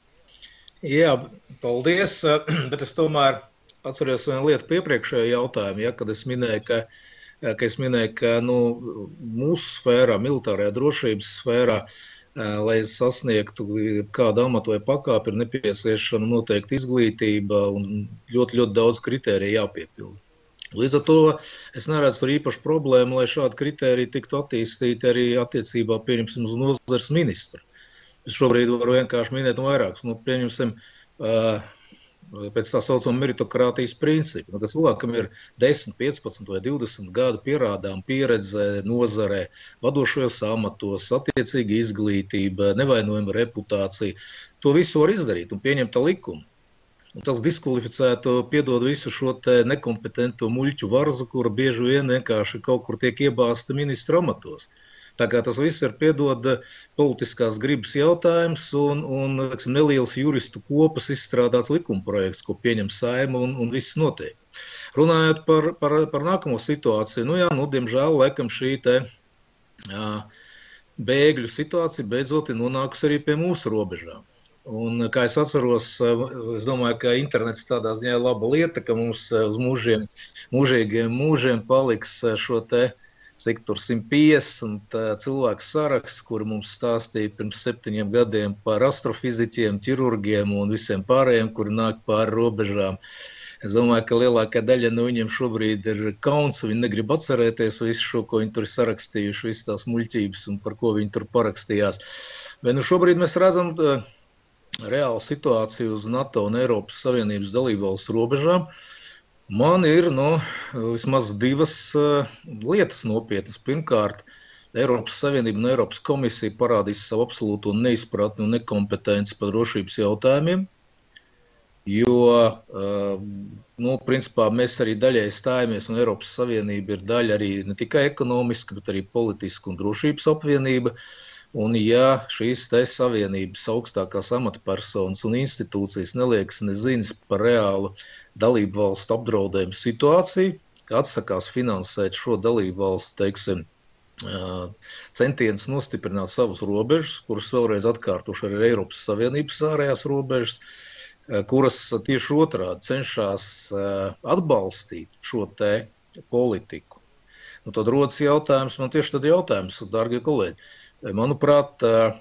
Jā, paldies, bet es tomēr atceros vienu lietu piepriekšējā jautājumu, ja, kad es minēju, ka ka es minēju, ka nu, mūsu sfērā, militārajā drošības sfērā, lai sasniegtu kādu amatu vai pakāpi, ir nepieciešama noteikti izglītība un ļoti, ļoti daudz kritēriju jāpiepilda. Līdz ar to es neredzu par īpašu problēmu, lai šādi kritēriji tiktu attīstīti arī attiecībā, pieņemsim, uz nozares ministru. Es šobrīd varu vienkārši minēt no vairākus, nu, pieņemsim, uh, pēc tā saucamā meritokrātijas principa. Nu, kad cilvēkam ir desmit, piecpadsmit vai divdesmit gadu pierādām pieredze nozarē, vadošajos amatos, attiecīgi izglītība, nevainojama reputācija, to visu var izdarīt un pieņemt likumu. Un tas diskvalificētu, piedod visu šo te nekompetento muļķu varzu, kura bieži vien vienkārši kaut kur tiek iebāzta ministra amatos. Tā kā tas viss ir, piedod, politiskās gribas jautājums un, un teksim, neliels juristu kopas izstrādāts likumprojekts, ko pieņem Saeima un, un viss notiek. Runājot par, par, par nākamo situāciju, nu jā, nu, diemžēl, laikam šī te jā, bēgļu situācija beidzot ir nonākusi arī pie mūsu robežām. Un, kā es atceros, es domāju, ka internets tādā ziņā ir laba lieta, ka mums uz mūžiem, mūžīgiem mūžiem paliks šo te cik tur simt piecdesmit cilvēku saraksts, kuri mums stāstīja pirms septiņiem gadiem par astrofiziķiem, ķirurgiem un visiem pārējiem, kuri nāk pāri robežām. Es domāju, ka lielākā daļa no viņiem šobrīd ir kauns, viņi negrib atcerēties visu šo, ko viņi tur ir sarakstījuši, visas tās muļķības un par ko viņi tur parakstījās. Bet nu, šobrīd mēs redzam reālu situāciju uz NATO un Eiropas Savienības dalībvalstu robežām. Man ir no, vismaz divas uh, lietas nopietnas. Pirmkārt, Eiropas Savienība un Eiropas komisija parādīs savu absolūto neizpratni un nekompetenci par drošības jautājumiem, jo, uh, nu, principā, mēs arī daļai stājamies, un Eiropas Savienība ir daļa arī ne tikai ekonomiska, bet arī politiska un drošības apvienība. Un ja šīs te savienības augstākās amatpersonas un institūcijas neliekas neziņas par reālu dalību valstu apdraudējumu situāciju, ka atsakās finansēt šo dalību valstu, teiksim, centienus nostiprināt savus robežas, kuras vēlreiz atkārtoši arī Eiropas Savienības ārējās robežas, kuras tieši otrādi cenšas atbalstīt šo te politiku. Nu, tad rodas jautājums, man tieši tad jautājums, dārgie kolēģi, manuprāt,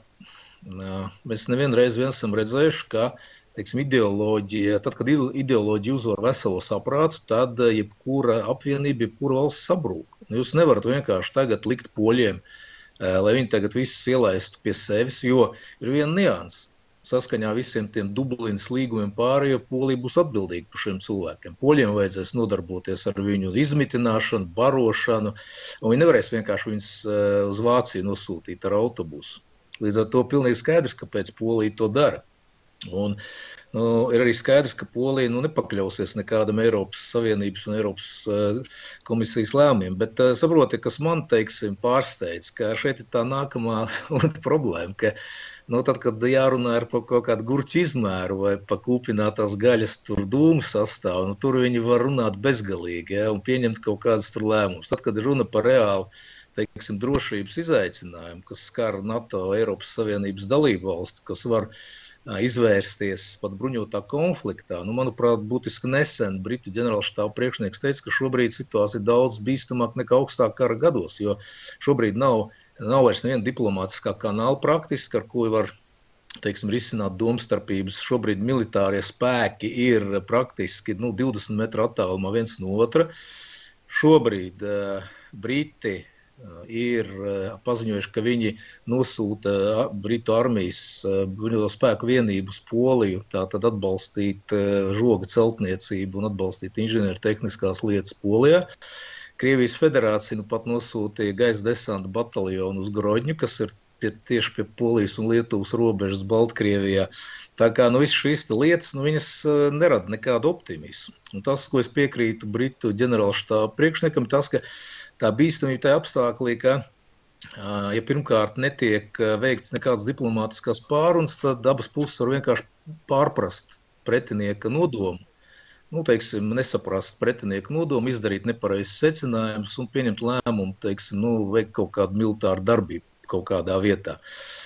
mēs nevienreiz vien esam redzējuši, ka, teiksim, ideoloģija, tad, kad ideoloģija uzvar veselo saprātu, tad jebkura apvienība, jebkura valsts sabrūk. Jūs nevarat vienkārši tagad likt poļiem, lai viņi tagad visus ielaistu pie sevis, jo ir viena nianses. Saskaņā visiem tiem Dublinas līgumiem pārējo Polija būs atbildīga par šiem cilvēkiem. Poļiem vajadzēs nodarboties ar viņu izmitināšanu, barošanu, un viņi nevarēs vienkārši viņus uz Vāciju nosūtīt ar autobusu. Līdz ar to pilnīgi skaidrs, kāpēc Polija to dara. Un, nu, ir arī skaidrs, ka Polija nu, nepakļausies nekādam Eiropas Savienības un Eiropas uh, komisijas lēmumiem, bet uh, saproti, kas man, teiksim, pārsteidz, ka šeit ir tā nākamā problēma, ka nu, tad, kad jārunā ir par kaut kādu gurķu izmēru vai par kūpinātās gaļas tur dūmu sastāvu, nu, tur viņi var runāt bezgalīgi, ja, un pieņemt kaut kādas tur lēmumus. Tad, kad ir runa par reālu, teiksim, drošības izaicinājumu, kas skar NATO, Eiropas Savienības dalību valsti, kas var izvērsties pat bruņotā konfliktā. Nu, manuprāt, būtiski nesen Britu ģenerālštāba priekšnieks teica, ka šobrīd situācija ir daudz bīstamāk nekā augstā kara gados, jo šobrīd nav, nav vairs neviena diplomātiskā kanāla praktiski, ar ko var, teiksim, risināt domstarpības. Šobrīd militārie spēki ir praktiski nu, divdesmit metru attālumā viens no otra. Šobrīd uh, Briti ir paziņojuši, ka viņi nosūta Britu armijas bruņoto spēku vienību uz Poliju, tātad atbalstīt žoga celtniecību un atbalstīt inženieru tehniskās lietas Polijā. Krievijas federācija nu pat nosūtīja gaisa desanta bataljonu uz Grodņu, kas ir tieši pie Polijas un Lietuvas robežas Baltkrievijā. Tā kā nu, visas šīs lietas, nu, viņas nerada nekādu optimismu. Un tas, ko es piekrītu Britu ģenerālštāba priekšniekam, tas, ka tā bīstamība tajā apstāklī, ka, ja pirmkārt netiek veikts nekādas diplomātiskās pārunas, tad abas puses var vienkārši pārprast pretinieka nodomu. Nu, teiksim, nesaprast pretinieku nodomu, izdarīt nepareizes secinājumus un pieņemt lēmumu, teiksim, nu, veikt kaut kādu militāru darbību kaut kādā vietā.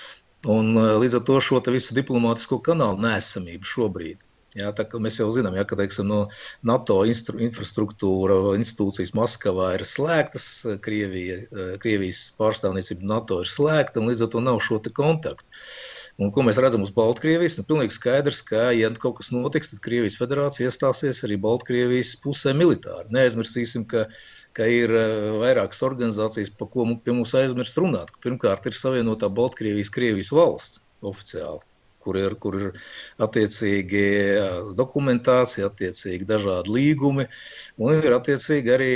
Un līdz ar to šo te visu diplomātisko kanālu neesamību šobrīd. Jā, tā kā mēs jau zinām, jā, ka, teiksim, no NATO infrastruktūra institūcijas Maskavā ir slēgtas, Krievija, Krievijas pārstāvniecība NATO ir slēgta, un līdz ar to nav šo te kontaktu. Un ko mēs redzam uz Baltkrievijas, nu pilnīgi skaidrs, ka, ja kaut kas notiks, tad Krievijas federācija iestāsies arī Baltkrievijas pusē militāri. Neaizmirsīsim, ka, ka ir vairākas organizācijas, pa ko pie mums aizmirst runāt. Pirmkārt ir savienotā Baltkrievijas Krievijas valsts oficiāli, kur ir, kur ir attiecīgi dokumentācija, attiecīgi dažādi līgumi, un ir attiecīgi arī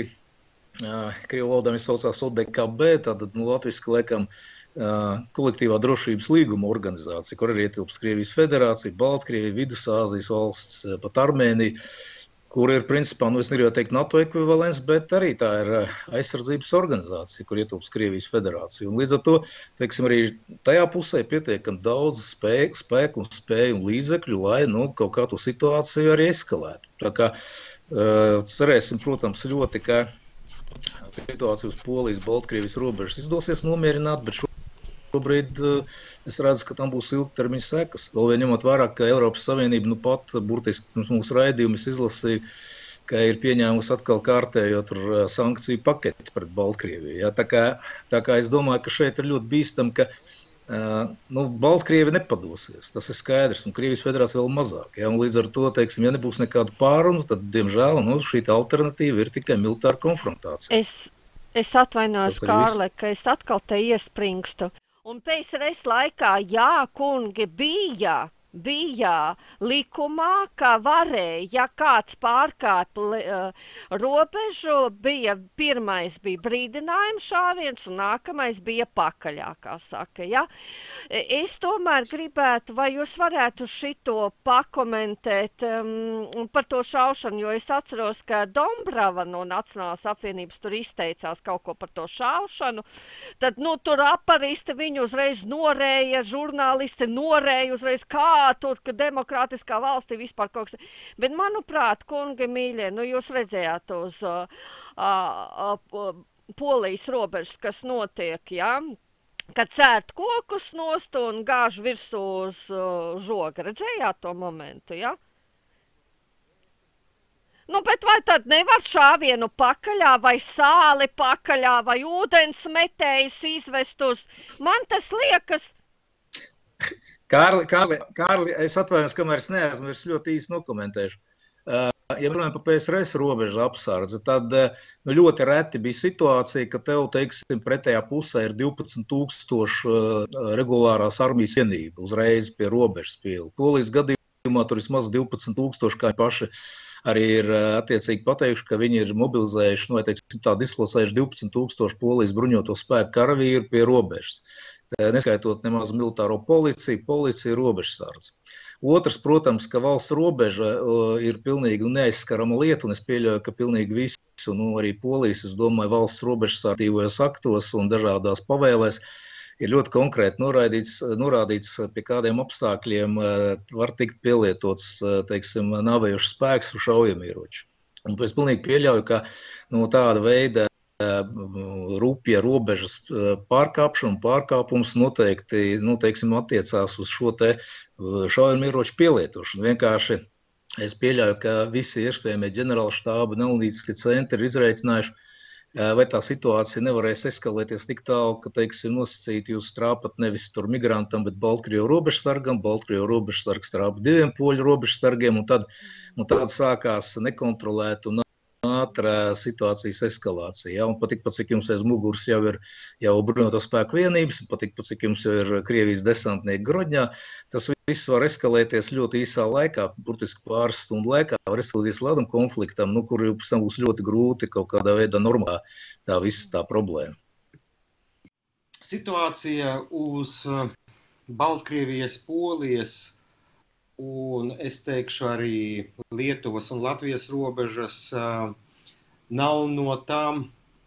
Krievu valodā viņš saucās O D K B, tātad nu, latviski laikam kolektīvā drošības līguma organizācija, kur arī ietilps Krievijas federācija, Baltkrievija, Vidusāzijas valsts, pat Armēnija, kur ir principā, nu es negribu teikt NATO ekvivalents, bet arī tā ir aizsardzības organizācija, kur ietilps Krievijas federācija. Un līdz ar to, teiksim, arī tajā pusē pietiekam daudz spēku, spēku un spēju un līdzekļu, lai nu, kaut kā to situāciju arī eskalētu. Tā kā cerēsim, protams, ļoti, ka situācija uz Polijas, Baltkrievijas robežas izdosies nomierināt, bet šo Šobrīd es redzu, ka tam būs ilgtermiņa sekas. Vēl vien ņemot vērā, ka Eiropas Savienība nu pat burtiski mūsu raidījumus izlasīja, ka ir pieņēmusi atkal kārtējo tur sankciju paketi pret Baltkrieviju. Ja, tā, kā, tā kā es domāju, ka šeit ir ļoti bīstam, ka nu, Baltkrievi nepadosies. Tas ir skaidrs, un Krievijas federācija vēl mazāk. Ja, un līdz ar to, teiksim, ja nebūs nekādu pārunu, tad, diemžēl, nu, šī alternatīva ir tikai militāra konfrontācija. Es, es atvainojos, Kārli, ka es atkal te iespringstu. Un P S R S laikā, jā, kungi, bija, bija likumā, ka varēja, ja kāds pārkāp uh, robežu, bija pirmais bija brīdinājums šāviens un nākamais bija pakaļā, kā saka, ja. Es tomēr gribētu, vai jūs varētu šito pakomentēt um, par to šaušanu, jo es atceros, ka Dombrava no Nacionālās apvienības tur izteicās kaut ko par to šaušanu, tad, nu, tur aparisti viņu uzreiz norēja, žurnālisti norēja uzreiz, kā tur, ka demokrātiskā valstī vispār kaut kas. Bet, manuprāt, kungi mīļie, nu, jūs redzējāt uz uh, uh, uh, Polijas robežas, kas notiek, jā? Ja? Kad cērt kokus nost un gāž virsū uz uh, žoga. Redzējāt to momentu, ja? Nu, bet vai tad nevar šāvienu pakaļā, vai sāli pakaļā, vai ūdens metējus izvest uz? Man tas liekas... Kārli, Kārli, Kārli, es atvainojos, kamēr es neaizmirsu, ļoti īsti nokomentēšu. Uh, ja runājam par P S R S robežu apsardzi, tad nu, ļoti reti bija situācija, ka tev, teiksim, pretējā pusē ir divpadsmit tūkstoši uh, regulārās armijas vienība uzreiz pie robežas pie Polijas gadījumā, tur vismaz divpadsmit tūkstoši, kā paši arī ir uh, attiecīgi pateikuši, ka viņi ir mobilizējuši, nu, teiksim, tā dislocējuši divpadsmit tūkstoši Polijas bruņoto spēku karavīru pie robežas. Neskaitot nemaz militāro policiju, policija robežsardze. Otrs, protams, ka valsts robeža uh, ir pilnīgi neaizskarama lieta, un es pieļauju, ka pilnīgi visu, nu arī Polijas, es domāju, valsts robežsardzīvojos aktos un dažādās pavēlēs ir ļoti konkrēti norādīts, norādīts pie kādiem apstākļiem uh, var tikt pielietots, uh, teiksim, nāvējošs spēks un šaujamieroči. Un es pilnīgi pieļauju, ka no tāda veida rupja robežas pārkāpšana un pārkāpums noteikti, nu, teiksim, attiecās uz šo te šaujamieroču pielietošanu. Vienkārši es pieļauju, ka visi iespējamie ģenerāla štāba un analītiskie centri ir izreicinājuši, vai tā situācija nevarēs eskalēties tik tālu, ka, teiksim, nosacīt jūs strāpat nevis tur migrantam, bet Baltkrievu robežsargam, Baltkrievu robežsargs strāpa diviem poļu robežsargiem, un tad, un tad sākās nekontrolēt un ātrā situācijas eskalācija. Ja? Un patikpat, cik jums aiz muguras jau ir jau bruņoto spēku vienības, patikpat, cik jums jau ir Krievijas desantnieki Grodņā, tas viss var eskalēties ļoti īsā laikā, burtiski pāris stundu laikā, var eskalēties ledam konfliktam, nu, kur pēc tam būs ļoti grūti kaut kādā veidā normā tā visa tā problēma. situācija uz Baltkrievijas, Polijas un es teikšu arī Lietuvas un Latvijas robežas nav no tām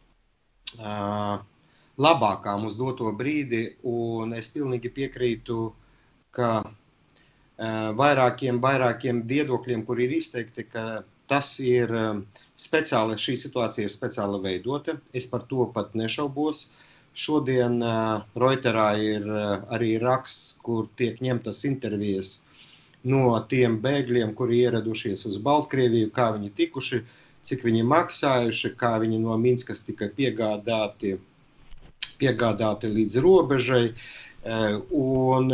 labākām uz doto brīdi, un es pilnīgi piekrītu, ka vairākiem, vairākiem viedokļiem, kur ir izteikti, ka tas ir speciāli, šī situācija ir speciāli veidota. Es par to pat nešaubos. Šodien Reuterā ir arī raksts, kur tiek ņemtas intervijas no tiem bēgļiem, kuri ieradušies uz Baltkrieviju, kā viņi tikuši, cik viņi maksājuši, kā viņi no Minskas tika piegādāti, piegādāti līdz robežai. Un,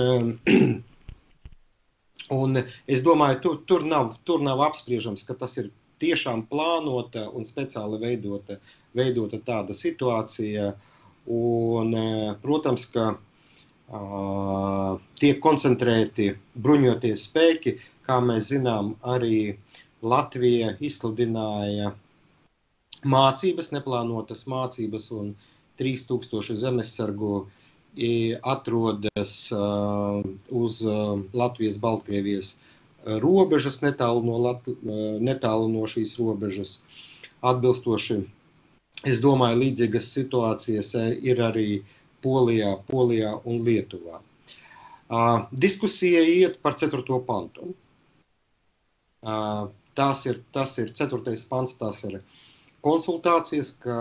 un es domāju, tur, tur, nav, tur nav apspriežams, ka tas ir tiešām plānota un speciāli veidota, veidota tāda situācija. Un, protams, ka uh, tiek koncentrēti bruņoties spēki, kā mēs zinām, arī Latvija izsludināja mācības, neplānotas mācības, un trīs tūkstoši zemesargu atrodas uh, uz uh, Latvijas-Baltkrievijas robežas, netālu no, Lat netālu no šīs robežas. Atbilstoši, es domāju, līdzīgas situācijas ir arī Polijā, Polijā un Lietuvā. Uh, diskusija iet par ceturto pantu. Uh, tās ir, tas ir ceturtais pants, tās ir konsultācijas, ka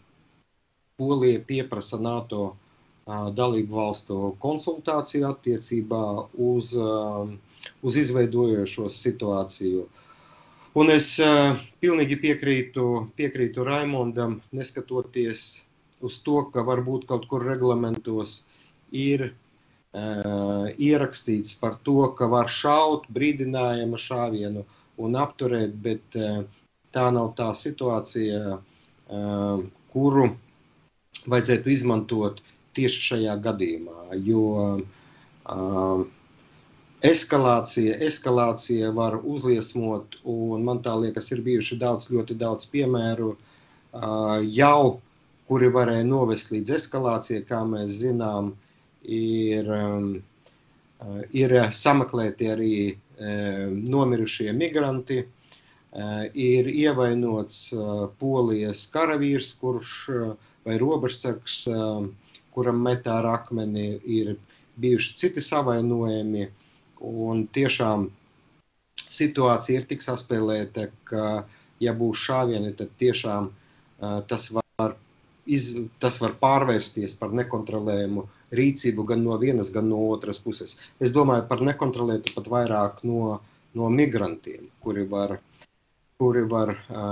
Polija pieprasa NATO uh, dalību valstu konsultāciju attiecībā uz, uh, uz izveidojošos situāciju. Un es uh, pilnīgi piekrītu, piekrītu Raimondam, neskatoties uz to, ka varbūt kaut kur reglamentos ir uh, ierakstīts par to, ka var šaut brīdinājuma šāvienu un apturēt, bet uh, tā nav tā situācija, uh, kuru vajadzētu izmantot tieši šajā gadījumā, jo uh, Eskalācija, eskalācija var uzliesmot, un man tā liekas, ir bijuši daudz, ļoti daudz piemēru uh, jau, kuri varēja novest līdz eskalācijai, kā mēs zinām, ir, um, ir sameklēti arī um, nomirušie migranti, uh, ir ievainots uh, Polijas karavīrs, kurš uh, vai robežsargs, uh, kuram metā ar akmeni, ir bijuši citi savainojumi. Un tiešām situācija ir tik saspēlēta, ka, ja būs šāvieni, tad tiešām uh, tas, var iz, tas var pārvērsties par nekontrolējumu rīcību gan no vienas, gan no otras puses. Es domāju par nekontrolētu pat vairāk no, no migrantiem, kuri var, kuri var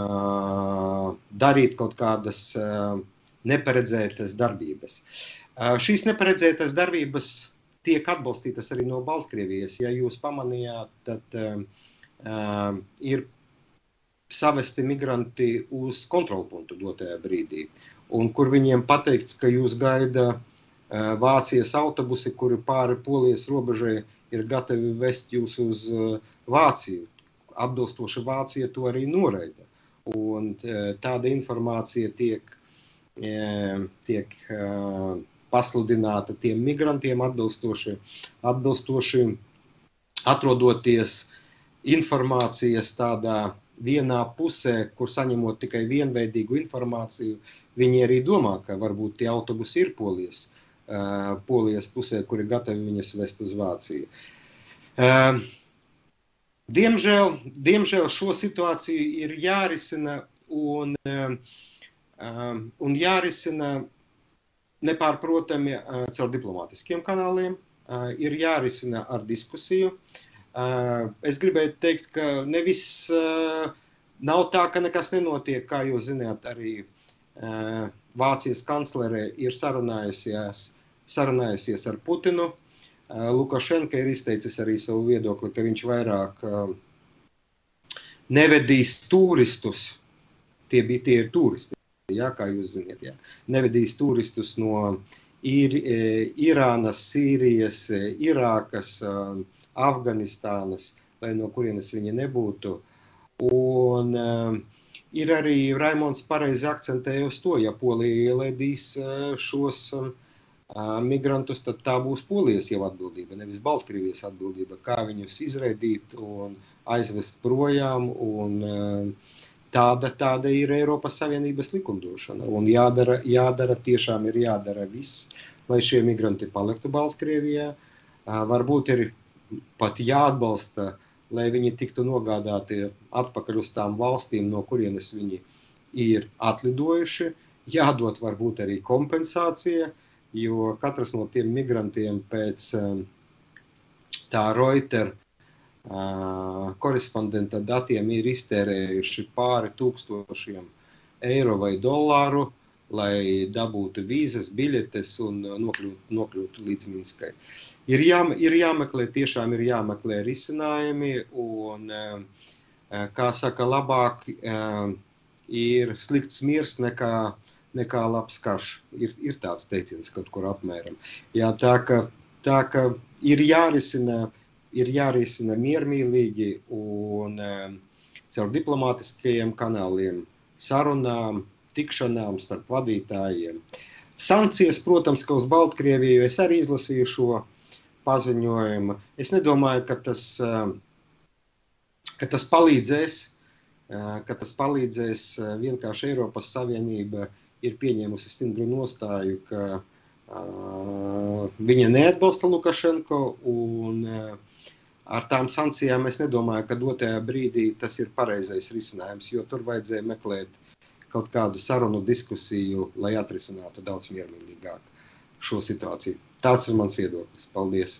uh, darīt kaut kādas uh, neparedzētas darbības. Uh, šīs neparedzētas darbības tiek atbalstītas arī no Baltkrievijas. Ja jūs pamanījāt, tad uh, ir savesti migranti uz kontrolpunktu dotajā brīdī, un kur viņiem pateikts, ka jūs gaida uh, Vācijas autobusi, kuri pāri Polijas robežai ir gatavi vest jūs uz uh, Vāciju. Atbilstoši Vācija to arī noraida. Un uh, tāda informācija tiek, uh, tiek uh, pasludināta tiem migrantiem atbilstoši, atbilstoši atrodoties informācijas tādā vienā pusē, kur saņemot tikai vienveidīgu informāciju, viņi arī domā, ka varbūt tie autobusi ir Polijas, uh, Polijas pusē, kuri gatavi viņus vest uz Vāciju. Uh, diemžēl, diemžēl šo situāciju ir jārisina un, uh, uh, un jārisina nepārprotami caur diplomātiskiem kanāliem, ir jārisina ar diskusiju. Es gribēju teikt, ka nevis nav tā, ka nekas nenotiek, kā jūs zināt, arī Vācijas kanclere ir sarunājusies, sarunājusies ar Putinu. Lukašenka ir izteicis arī savu viedokli, ka viņš vairāk nevedīs turistus, tie bija tie ir turisti. Jā, kā jūs zināt, jā. Nevedīs turistus no Ir, Irānas, Sīrijas, Irākas, Afganistānas, lai no kurienes viņi nebūtu. Un uh, ir arī Raimonds pareizi akcentēja uz to, ja Polija ielaidīs šos uh, migrantus, tad tā būs Polijas jau atbildība, nevis Baltkrievijas atbildība, kā viņus izraidīt un aizvest projām, un tāda, tāda ir Eiropas Savienības likumdošana, un jādara, jādara, tiešām ir jādara viss, lai šie migranti paliktu Baltkrievijā, varbūt ir pat jāatbalsta, lai viņi tiktu nogādāti atpakaļ uz tām valstīm, no kurienes viņi ir atlidojuši, jādod varbūt arī kompensācija, jo katrs no tiem migrantiem pēc tā Reuters korespondenta datiem ir iztērējuši pāri tūkstošiem eiro vai dolāru, lai dabūtu vīzas, biļetes un nokļūtu, nokļūtu līdz Minskai. Ir, jā, ir jāmeklē, tiešām ir jāmeklē risinājumi, un, kā saka, labāk ir slikts mirs nekā nekā labs karš. Ir, ir tāds teiciens kaut kur apmēram. Jā, tā ka, tā ka ir jārisina, ir jārisina miermīlīgi un um, caur diplomātiskajiem kanāliem, sarunām, tikšanām starp vadītājiem. Sankcijas, protams, ka uz Baltkrieviju es arī izlasīju šo paziņojumu. Es nedomāju, ka tas, um, ka tas palīdzēs, uh, ka tas palīdzēs uh, vienkārši Eiropas Savienība ir pieņēmusi stingru nostāju, ka uh, viņa neatbalsta Lukašenko, un uh, ar tām sankcijām es nedomāju, ka dotajā brīdī tas ir pareizais risinājums, jo tur vajadzēja meklēt kaut kādu sarunu diskusiju, lai atrisinātu daudz miermīlīgāk šo situāciju. Tāds ir mans viedoklis. Paldies!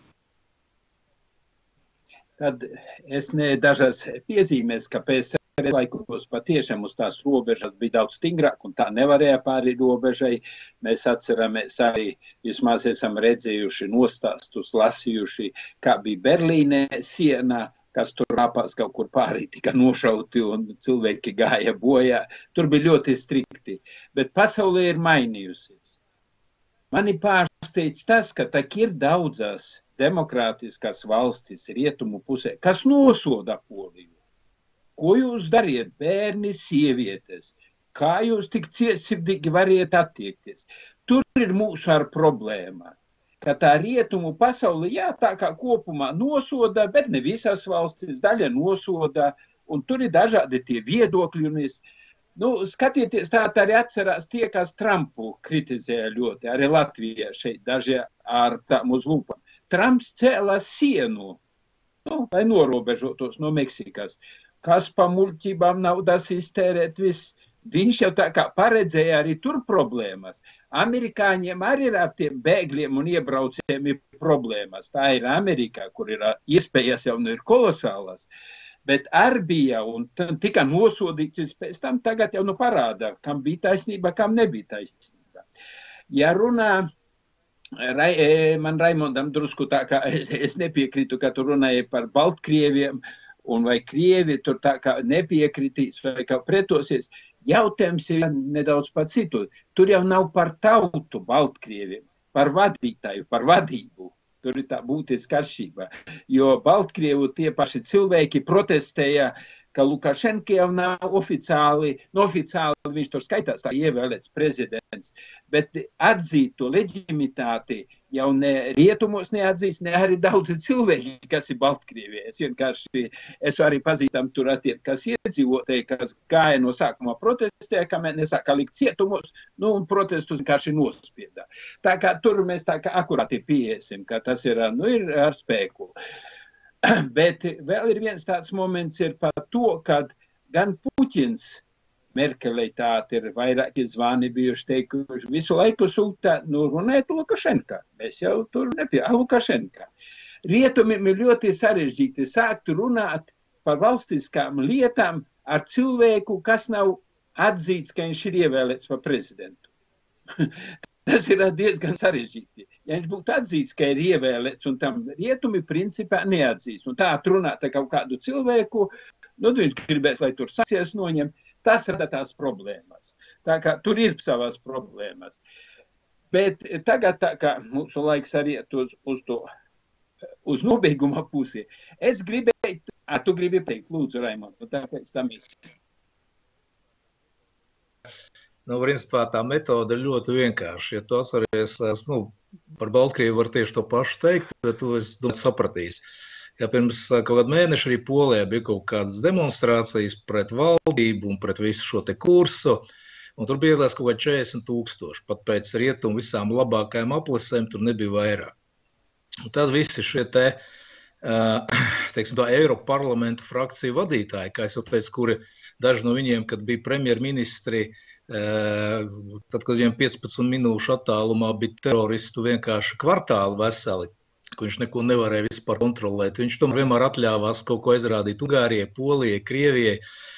Tad es ne dažas piezīmēs, ka pēc laikos patiešām uz tās robežas bija daudz stingrāk, un tā nevarēja pāri robežai. Mēs atceramies arī, vismaz esam redzējuši nostāstus, lasījuši, kā bija Berlīnē sienā, kas tur rāpās kaut kur pārī, tika nošauti un cilvēki gāja bojā. Tur bija ļoti strikti. Bet pasaulē ir mainījusies. Mani pārsteidz tas, ka tā ir daudzas demokrātiskas valstis rietumu pusē, kas nosoda Poliju. Ko jūs dariet, bērni, sievietes? Kā jūs tik cietsirdīgi variet attiekties? Tur ir mūsu ar problēma, ka tā rietumu pasauli, jā, tā kā kopumā nosoda, bet ne visas valstis, daļa nosoda, un tur ir dažādi tie viedokļi. Un es, nu, skatieties, tā arī atcerās tie, kas Trumpu kritizēja ļoti, arī Latvijā šeit, daži ar tām uz lūpām. Trumps cēla sienu, nu, lai norobežotos no Meksikas. Kas pa muļķībām naudas iztērēt viss. Viņš jau tā kā paredzēja arī tur problēmas. Amerikāņiem arī ir ar tiem bēgļiem un iebraucējiem ir problēmas. Tā ir Amerikā, kur ir iespējas jau nu ir kolosālas. Bet arī bija un tika nosodīts pēc tam tagad jau nu parāda, kam bija taisnība, kam nebija taisnība. Ja runā, man Raimondam drusku tā kā es, es nepiekrītu, ka tu runāji par Baltkrieviem, un vai Krievi tur tā kā nepiekritīs vai kā pretosies, jautājums ir nedaudz par citu. Tur jau nav par tautu Baltkrieviem, par vadītāju, par vadību. Tur ir tā būtiska atšķirība. Jo Baltkrievu tie paši cilvēki protestēja, ka Lukašenka jau nav oficiāli, no oficiāli viņš tur skaitās tā ievēlēts prezidents, bet atzīt to leģitimitāti jau ne rietumos neatzīst, ne arī daudzi cilvēki, kas ir Baltkrievijā. Es vienkārši, es arī pazīstam tur attiek, kas iedzīvotāji, kas gāja no sākumā protestē, kamēr nesākā likt cietumos, nu, un protestus vienkārši nospiedā. Tā kā tur mēs tā kā akurāti pieiesim, ka tas ir, nu, ir ar spēku. Bet vēl ir viens tāds moments ir par to, kad gan Puķins, Merkelei tāti ir vairāki zvani bijuši teikuši, visu laiku sūta, nu, runēt Lukašenka. Mēs jau tur nepie, Lukašenka. Rietumiem ir ļoti sarežģīti sākt runāt par valstiskām lietām ar cilvēku, kas nav atzīts, ka viņš ir ievēlēts par prezidentu. Tas ir diezgan sarežģīti. Ja viņš būtu atzīts, ka ir ievēlēts, un tam rietumi principā neatzīst, un tā atrunāt kaut kādu cilvēku, nu, viņš gribēs, lai tur sankcijas noņem, tas rada tās problēmas. Tā kā tur ir savas problēmas. Bet tagad tā kā mūsu laiks arī uz, uz to, uz nobeiguma pusi, es gribēju, a, tu gribi teikt, lūdzu, Raimond, tāpēc tam es. Nu, principā tā metode ir ļoti vienkārša. Ja tu atceries, nu, par Baltkrievu var tieši to pašu teikt, bet tu es domāju sapratīsi. Ja pirms kaut kādu mēnešu arī Polijā bija kaut kādas demonstrācijas pret valdību un pret visu šo te kursu, un tur piedalījās kaut kā četrdesmit tūkstoši, pat pēc rietumu visām labākajām aplesēm tur nebija vairāk. Un tad visi šie te, teiksim, tā Eiroparlamenta frakciju vadītāji, kā es jau teicu, kuri daži no viņiem, kad bija premjerministri, tad, kad viņiem piecpadsmit minūšu attālumā bija teroristu vienkārši kvartāli veseli, ka viņš neko nevarēja vispār kontrolēt. Viņš tomēr vienmēr atļāvās kaut ko izrādīt Ungārijai, Polijai, Krievijai.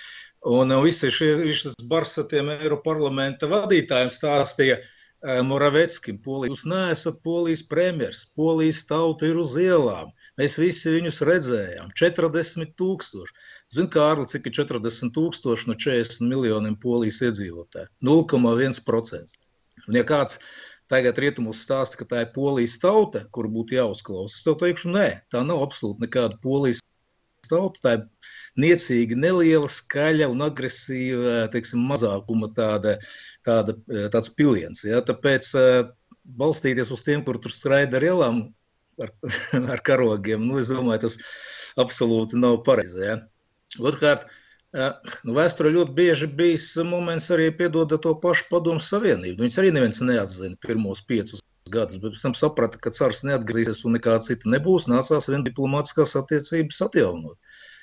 Un visi šis bars ar tiem Eiroparlamenta vadītājiem stāstīja Moraveckim, Polija, jūs neesat Polijas premjers, Polijas tauta ir uz ielām. Mēs visi viņus redzējām, četrdesmit tūkstoši. Zini, Kārli, cik ir četrdesmit tūkstoši no četrdesmit miljoniem Polijas iedzīvotāju? nulle komats viens procents. Un ja kāds tagad rietumos stāsta, ka tā ir Polijas tauta, kur būtu jāuzklausa, es tev teikšu, nē, tā nav absolūti nekāda Polijas tauta, tā ir niecīgi neliela, skaļa un agresīva, teiksim, mazākuma tāda, tāda, tāds piliens. Ja? Tāpēc balstīties uz tiem, kur tur skraida ar ielām, ar, ar karogiem, nu, es domāju, tas absolūti nav pareizi. Ja? Otrkārt, nu, vēsturē ļoti bieži bijis moments arī piedodot to pašu Padomu Savienību. Viņus arī neviens neatzina pirmos piecus gadus, bet pēc tam saprata, ka cars neatgriezīsies un nekā cita nebūs, nācās vien diplomātiskās attiecības atjaunot.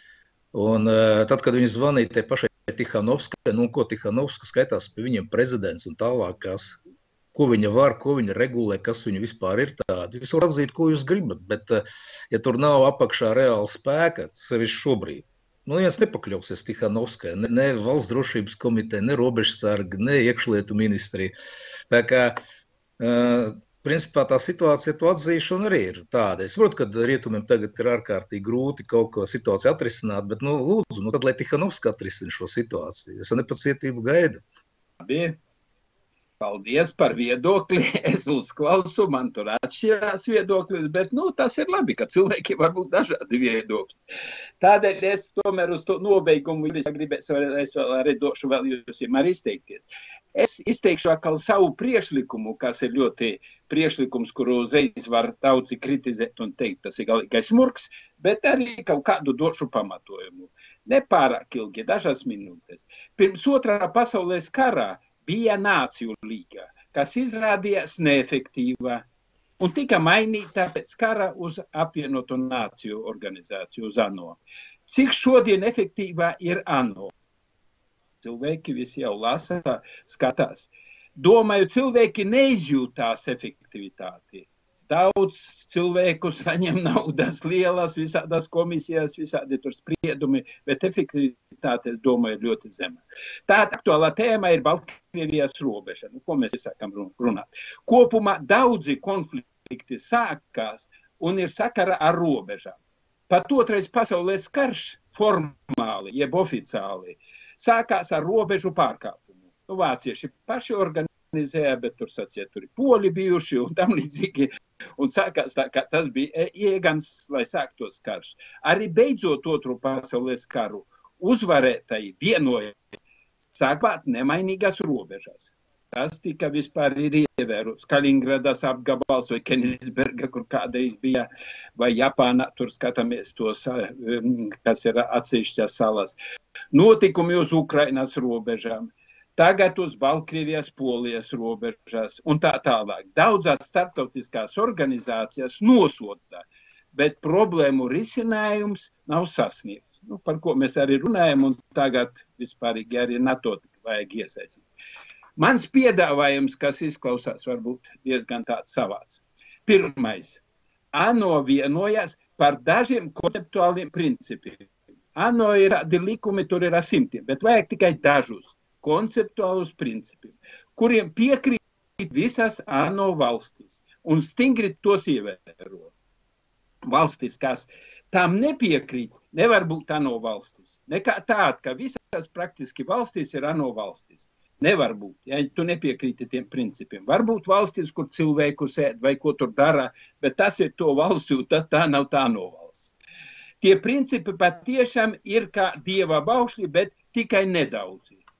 Un tad, kad viņi zvanīja tie pašai Tihanovskai, nu, ko Tihanovska skaitās pie viņiem prezidents un tālākās, ko viņa var, ko viņa regulē, kas viņa vispār ir tādi. Jūs varat atzīt, ko jūs gribat, bet ja tur nav apakšā reāla spēka, sevišķi šobrīd, nu, neviens nepakļausies Tihanovskai, ne, ne valsts drošības komiteja, ne robežsargi, ne iekšlietu ministrija. Tā kā, uh, principā tā situācija, to atzīšana arī ir tāda. Es saprotu, ka rietumiem tagad ir ārkārtīgi grūti kaut ko situāciju atrisināt, bet, nu, lūdzu, nu, tad, lai Tihanovska atrisina šo situāciju. Es ar nepacietību gaidu. Labi. Paldies par viedokli. Es uzklausu, man tur atšķirās viedokļus, bet, nu, tas ir labi, ka cilvēki var būt dažādi viedokļi. Tādēļ es tomēr uz to nobeigumu gribēs, es vēl arī došu vēl jūs arī izteikties. Es izteikšu atkal savu priekšlikumu, kas ir ļoti priekšlikums, kuru uzreiz var daudzi kritizēt un teikt, tas ir galīgais murks, bet arī kaut kādu došu pamatojumu. Nepārāk ilgi, dažas minūtes. Pirms otrā pasaules karā bija Nāciju līga, kas izrādījās neefektīva un tika mainīta pēc kara uz apvienoto nāciju organizāciju, uz ANO. Cik šodien efektīvā ir ANO? Cilvēki visi jau lasa, skatās. Domāju, cilvēki neizjūtās efektivitāti. Daudz cilvēku saņem naudas lielas, visādas komisijas, visādi tur spriedumi, bet efektivitāte, es domāju, ir ļoti zema. Tāda aktuālā tēma ir Baltkrievijas robeža, nu, ko mēs sākam runāt. Kopumā daudzi konflikti sākās un ir sakara ar robežām. Pat otrais pasaules karš formāli, jeb oficiāli, sākās ar robežu pārkāpumu. Nu, vācieši paši organizēja, bet tur sacīja, tur ir poļi bijuši un tam līdzīgi. Un sākās tā, ka tas bija iegans, lai sāktos karš. Arī beidzot otru pasaules karu uzvarētāji vienojas saglabāt nemainīgas robežas. Tas tika vispār ir ievērots. Kaliningradas apgabals vai Kenisberga, kur kādreiz bija, vai Japānā, tur skatāmies tos, kas ir atsevišķas salas. Notikumi uz Ukrainas robežām. Tagad uz Baltkrievijas, Polijas robežās un tā tālāk. Daudzās starptautiskās organizācijas nosoda, bet problēmu risinājums nav sasniegts. Nu, par ko mēs arī runājam, un tagad vispārīgi arī NATO vajag iesaistīt. Mans piedāvājums, kas izklausās varbūt diezgan tāds savāds. Pirmais, ANO vienojas par dažiem konceptuāliem principiem. ANO ir likumi, tur ir simtiem, bet vajag tikai dažus konceptuālus principiem, kuriem piekrīt visas ANO valstis un stingri tos ievēro. Valstis, kas tam nepiekrīt, nevar būt ANO valstis. Nekā tāda, ka visas praktiski valstis ir ANO valstis. Nevar būt, ja tu nepiekrīti tiem principiem. Varbūt valstis, kur cilvēku sēd vai ko tur dara, bet tas ir to valsts, jo tā, tā nav tā ANO valsts. Tie principi patiešām ir kā dieva baušļi, bet tikai nedaudzi.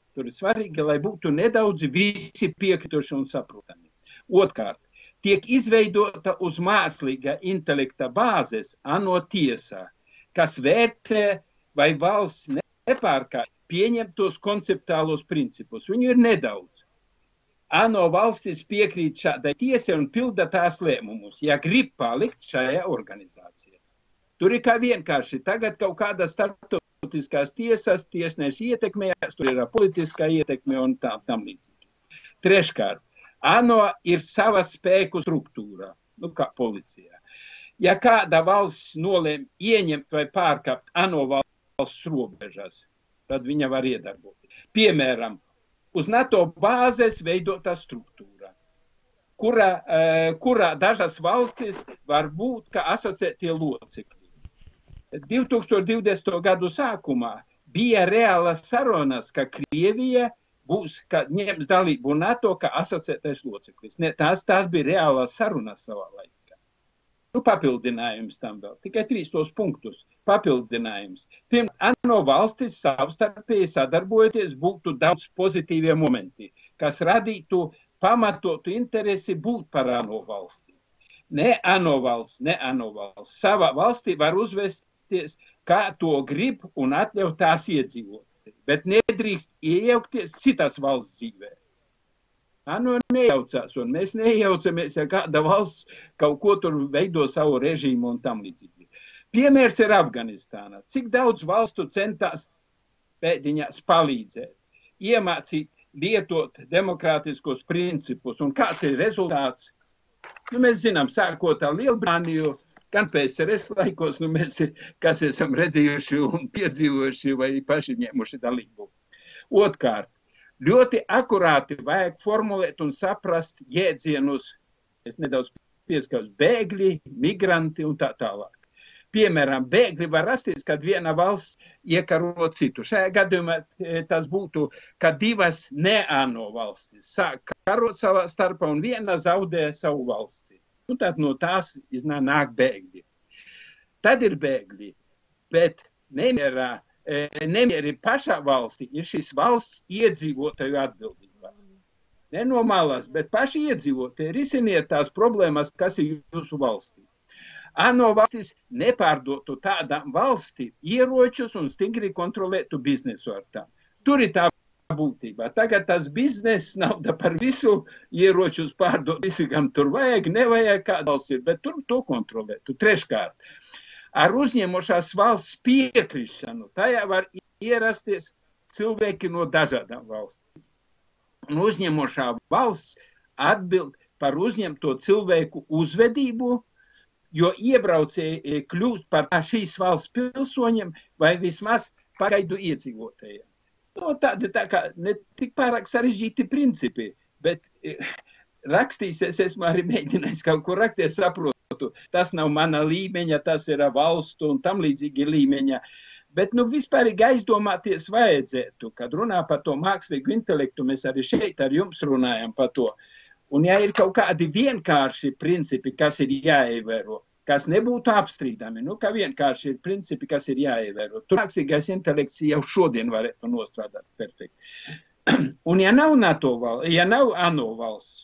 Tur ir svarīgi, lai būtu nedaudz visi piekrituši un saprotami. Otkārt, tiek izveidota uz mākslīga intelekta bāzes ANO tiesā, kas vērtē, vai valsts nepārkāpj pieņemtos konceptuālos principus. Viņu ir nedaudz. ANO valstis piekrīt šādai tiesai un pilda tās lēmumus, ja grib palikt šajā organizācijā. Tur ir kā vienkārši tagad kaut kāda starptautiskās tiesas, tiesneši ietekmējās, tur ir politiskā ietekme un tā, tam līdzīgi. Treškārt, ANO ir sava spēku struktūra, nu kā policijā. Ja kāda valsts nolēma ieņemt vai pārkāpt ANO valsts robežas, tad viņa var iedarboties. Piemēram, uz NATO bāzes veidotā struktūra, kurā, kurā dažas valstis var būt kā asociētie locekļi. divi tūkstoši divdesmito gadu sākumā bija reālas sarunas, ka Krievija būs, ka ņems dalību NATO kā asociētais loceklis. Ne, tās, tās bija reālas sarunas savā laikā. Nu, papildinājums tam vēl. Tikai trīs tos punktus. Papildinājums. Pirms ANO valstis savstarpēji sadarbojoties būtu daudz pozitīvie momenti, kas radītu pamatotu interesi būt par ANO valsti. Ne ANO valsts, ne ANO valsts. Savā valstī var uzvesties, kā to grib un atļaut tās iedzīvot. Bet nedrīkst iejaukties citas valsts dzīvē. ANO nejaucās, un mēs nejaucamies, ja kāda valsts kaut ko tur veido savu režīmu un tam līdzīgi. Piemērs ir Afganistāna. Cik daudz valstu centās pēdiņās palīdzēt, iemācīt, lietot demokrātiskos principus, un kāds ir rezultāts? Nu, mēs zinām, sākot ar Lielbritāniju, gan P S R S laikos, nu mēs, kas esam redzējuši un piedzīvojuši vai paši ņēmuši dalību. Otkārt, ļoti akurāti vajag formulēt un saprast jēdzienus, es nedaudz pieskaus, bēgļi, migranti un tā tālāk. Piemēram, bēgļi var rasties, kad viena valsts iekaro citu. Šajā gadījumā tas būtu, ka divas ne-ANO valstis sāk karot savā starpā un viena zaudē savu valsti. Nu, tad no tās nāk bēgļi. Tad ir bēgļi, bet nemierā, nemieri pašā valstī ir šis valsts iedzīvotāju atbildībā. Ne no malas, bet paši iedzīvotāji risiniet tās problēmas, kas ir jūsu valstī. ANO valstis nepārdotu tādām valstīm ieročus un stingri kontrolētu biznesu ar tām. Tur ir tā būtībā. Tagad tas bizness nauda par visu ieročus pārdot, visi, kam tur vajag, nevajag, kāda valsts ir, bet tur to kontrolētu. Treškārt, ar uzņemošās valsts piekrišanu tajā var ierasties cilvēki no dažādām valstīm. Un uzņemošā valsts atbild par uzņemto cilvēku uzvedību, jo iebraucēji kļūst par šīs valsts pilsoņiem vai vismaz pagaidu iedzīvotājiem. No, tādi tā kā ne tik pārāk sarežģīti principi, bet rakstīs es esmu arī mēģinājis kaut ko rakt, es saprotu, tas nav mana līmeņa, tas ir valstu un tam līdzīgi līmeņa. Bet nu vispārīgi aizdomāties vajadzētu, kad runā par to mākslīgu intelektu, mēs arī šeit ar jums runājam par to. Un ja ir kaut kādi vienkārši principi, kas ir jāievēro, kas nebūtu apstrīdami, nu, ka vienkārši ir principi, kas ir jāievēro. Tur mākslīgais intelekts jau šodien varētu nostrādāt perfekti. Un ja nav NATO valsts, ja nav ANO valsts,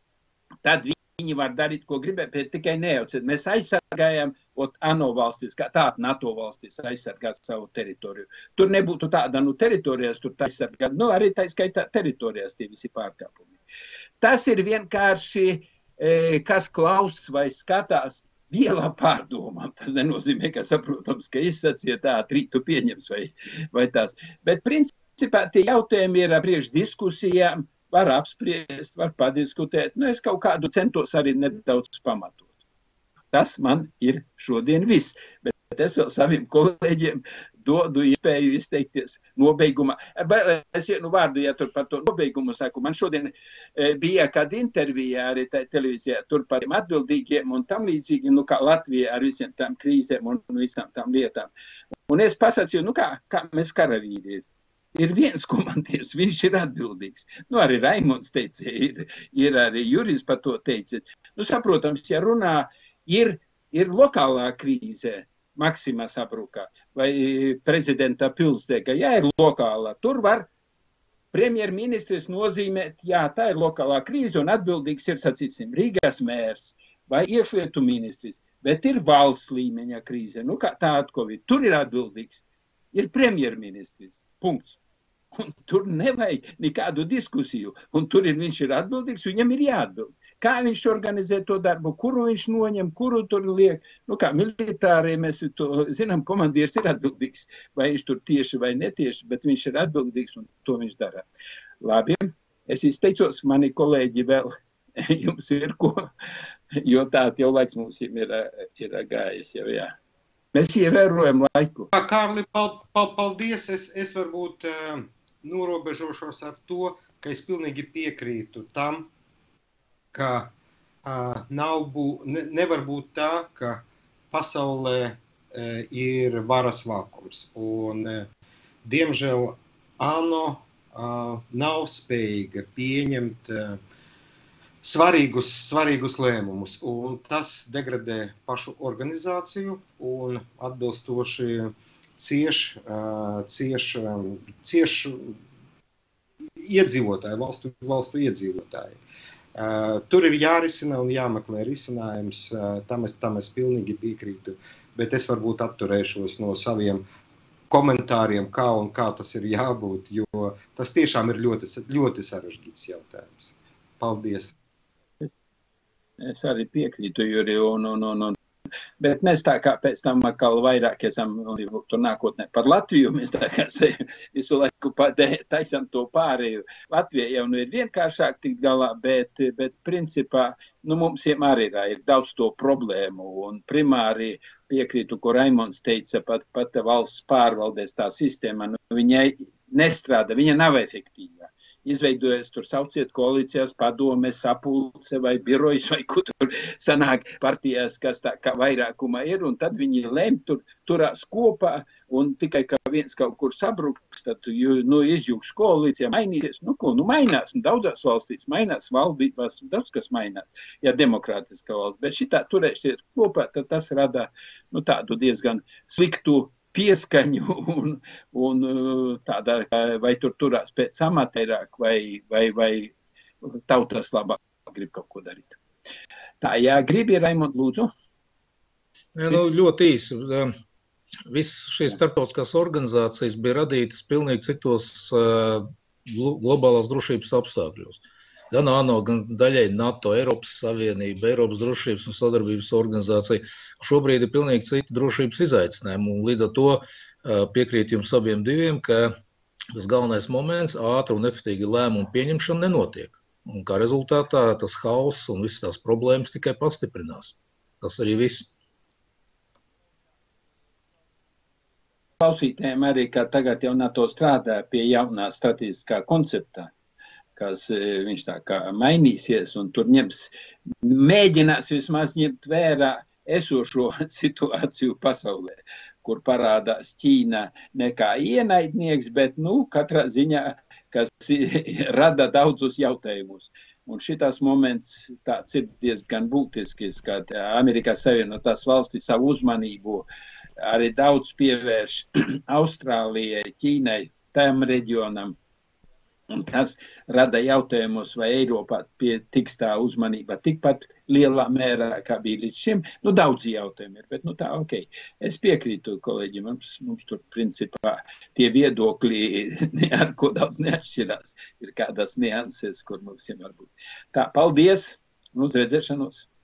tad viņi var darīt, ko gribēt, bet tikai nejauciet. Mēs aizsargājam ANO valstis, kā tāda NATO valstis aizsargāt savu teritoriju. Tur nebūtu tāda, nu, teritorijās, tur tā aizsargāt, nu, arī tā skaitā teritorijās tie visi pārkāpumi. Tas ir vienkārši, kas klaus vai skatās vielā pārdomām. Tas nenozīmē, ka saprotams, ka izsaciet tā, trītu pieņems vai, vai tās. Bet principā tie jautājumi ir priekš diskusijām, var apspriest, var padiskutēt. Nu, es kaut kādu centos arī nedaudz pamatot. Tas man ir šodien viss. Bet es vēl saviem kolēģiem dodu iespēju izteikties nobeigumā. Es vienu vārdu, ja tur par to nobeigumu saku, man šodien bija kāda intervija arī televīzijā tur par atbildīgiem un tam līdzīgi, nu kā Latvija ar visiem tām krīzēm un visām tām lietām. Un es pasacīju, nu kā, kā mēs karavīri ir. Ir viens komandieris, viņš ir atbildīgs. Nu, arī Raimonds teica, ir, ir arī Jurijs par to teica. Nu, saprotams, ja runā, ir, ir lokālā krīze, Maksimā sabrukā, vai prezidenta pilsdega, ja ir lokālā, tur var premjerministrs nozīmē, jā, tā ir lokālā krīze un atbildīgs ir, sacīsim, Rīgas mērs vai iekšlietu ministrs, bet ir valsts līmeņa krīze. Nu, kā tāda, ko vi, tur ir atbildīgs, ir premjerministrs, punkts. Un tur nevajag nekādu diskusiju, un tur ir, viņš ir atbildīgs, viņam ir jāatbild. Kā viņš organizē to darbu, kuru viņš noņem, kuru tur liek. Nu kā militārie mēs to zinām, komandieris ir atbildīgs, vai viņš tur tieši vai netieši, bet viņš ir atbildīgs un to viņš dara. Labi, es izteicos, mani kolēģi vēl jums ir ko, jo tā jau laiks mums ir, ir gājis jau, jā. Mēs ievērojam laiku. Kārli, paldies, es, es varbūt uh, norobežošos ar to, ka es pilnīgi piekrītu tam, ka uh, nav bū, ne, nevar būt tā, ka pasaulē uh, ir varas vakums. Un, uh, diemžēl, ANO uh, nav spējīga pieņemt uh, svarīgus, svarīgus lēmumus. Un tas degradē pašu organizāciju un atbilstoši cieš, uh, cieš, um, cieš iedzīvotāji, valstu, valstu iedzīvotāji. Uh, tur ir jārisina un jāmeklē risinājums, uh, tam, es, tam es pilnīgi piekrītu, bet es varbūt atturēšos no saviem komentāriem, kā un kā tas ir jābūt, jo tas tiešām ir ļoti, ļoti sarežģīts jautājums. Paldies! Es, es arī piekrītu, Juri, un, un, un, un. Bet mēs tā kā pēc tam atkal vairāk esam tur nākotnē par Latviju, mēs tā kā visu laiku taisam to pārēju. Latvija jau nu ir vienkāršāk tikt galā, bet, bet principā nu, mums arī ir, ir daudz to problēmu un primāri piekrītu, ko Raimonds teica, pat, pat valsts pārvaldēs tā sistēma, nu, viņai nestrādā, viņa nav efektīva. Izveidojas tur sauciet koalīcijās, padome, sapulce vai birojas vai kur tur sanāk partijās, kas tā kā vairākumā ir, un tad viņi lem tur turās kopā, un tikai kā viens kaut kur sabruks, tad nu, izjūgs koalīcijā mainīties. Nu, ko, nu mainās, un daudzās valstīs mainās valdībās, daudz kas mainās, ja demokrātiskā valsts, bet šitā turēšies kopā, tad tas rada nu, tādu diezgan sliktu pieskaņu un, un tādā, vai tur turās pēc amatērāk, vai, vai, vai tautas labāk grib kaut ko darīt. Tā, jā, gribi, Raimond, lūdzu? Jā, nu, ļoti īsi. Visas šīs starptautiskās organizācijas bija radītas pilnīgi citos uh, globālās drošības apstākļos. Gan ANO, gan daļai NATO, Eiropas Savienība, Eiropas drošības un sadarbības organizācija. Šobrīd ir pilnīgi citi drošības izaicinājumi, un līdz ar to piekrīt jums abiem diviem, ka tas galvenais moments ātri un efektīvi lēmumu pieņemšana nenotiek. Un kā rezultātā tas hauss un visas tās problēmas tikai pastiprinās. Tas arī viss. Klausītājiem arī, ka tagad jau NATO strādā pie jaunā strateģiskā konceptā, kas viņš tā kā mainīsies un tur ņems, mēģinās vismaz ņemt vērā esošo situāciju pasaulē, kur parādās Ķīna ne kā ienaidnieks, bet, nu, katrā ziņā, kas rada daudzus jautājumus. Un šitas moments tāds ir diezgan būtiskis, kad Amerikas Savienotās valstis savu uzmanību arī daudz pievērš Austrālijai, Ķīnai, tam reģionam. Un tas rada jautājumus, vai Eiropā pie tiks tā uzmanība tikpat lielā mērā, kā bija līdz šim. Nu, daudz jautājumi ir, bet nu tā, ok. Es piekrītu, kolēģi, mums, mums tur principā tie viedokļi ar ko daudz neatšķirās. Ir kādas nianses, kur mums ir varbūt. Tā, paldies, un uz redzēšanos.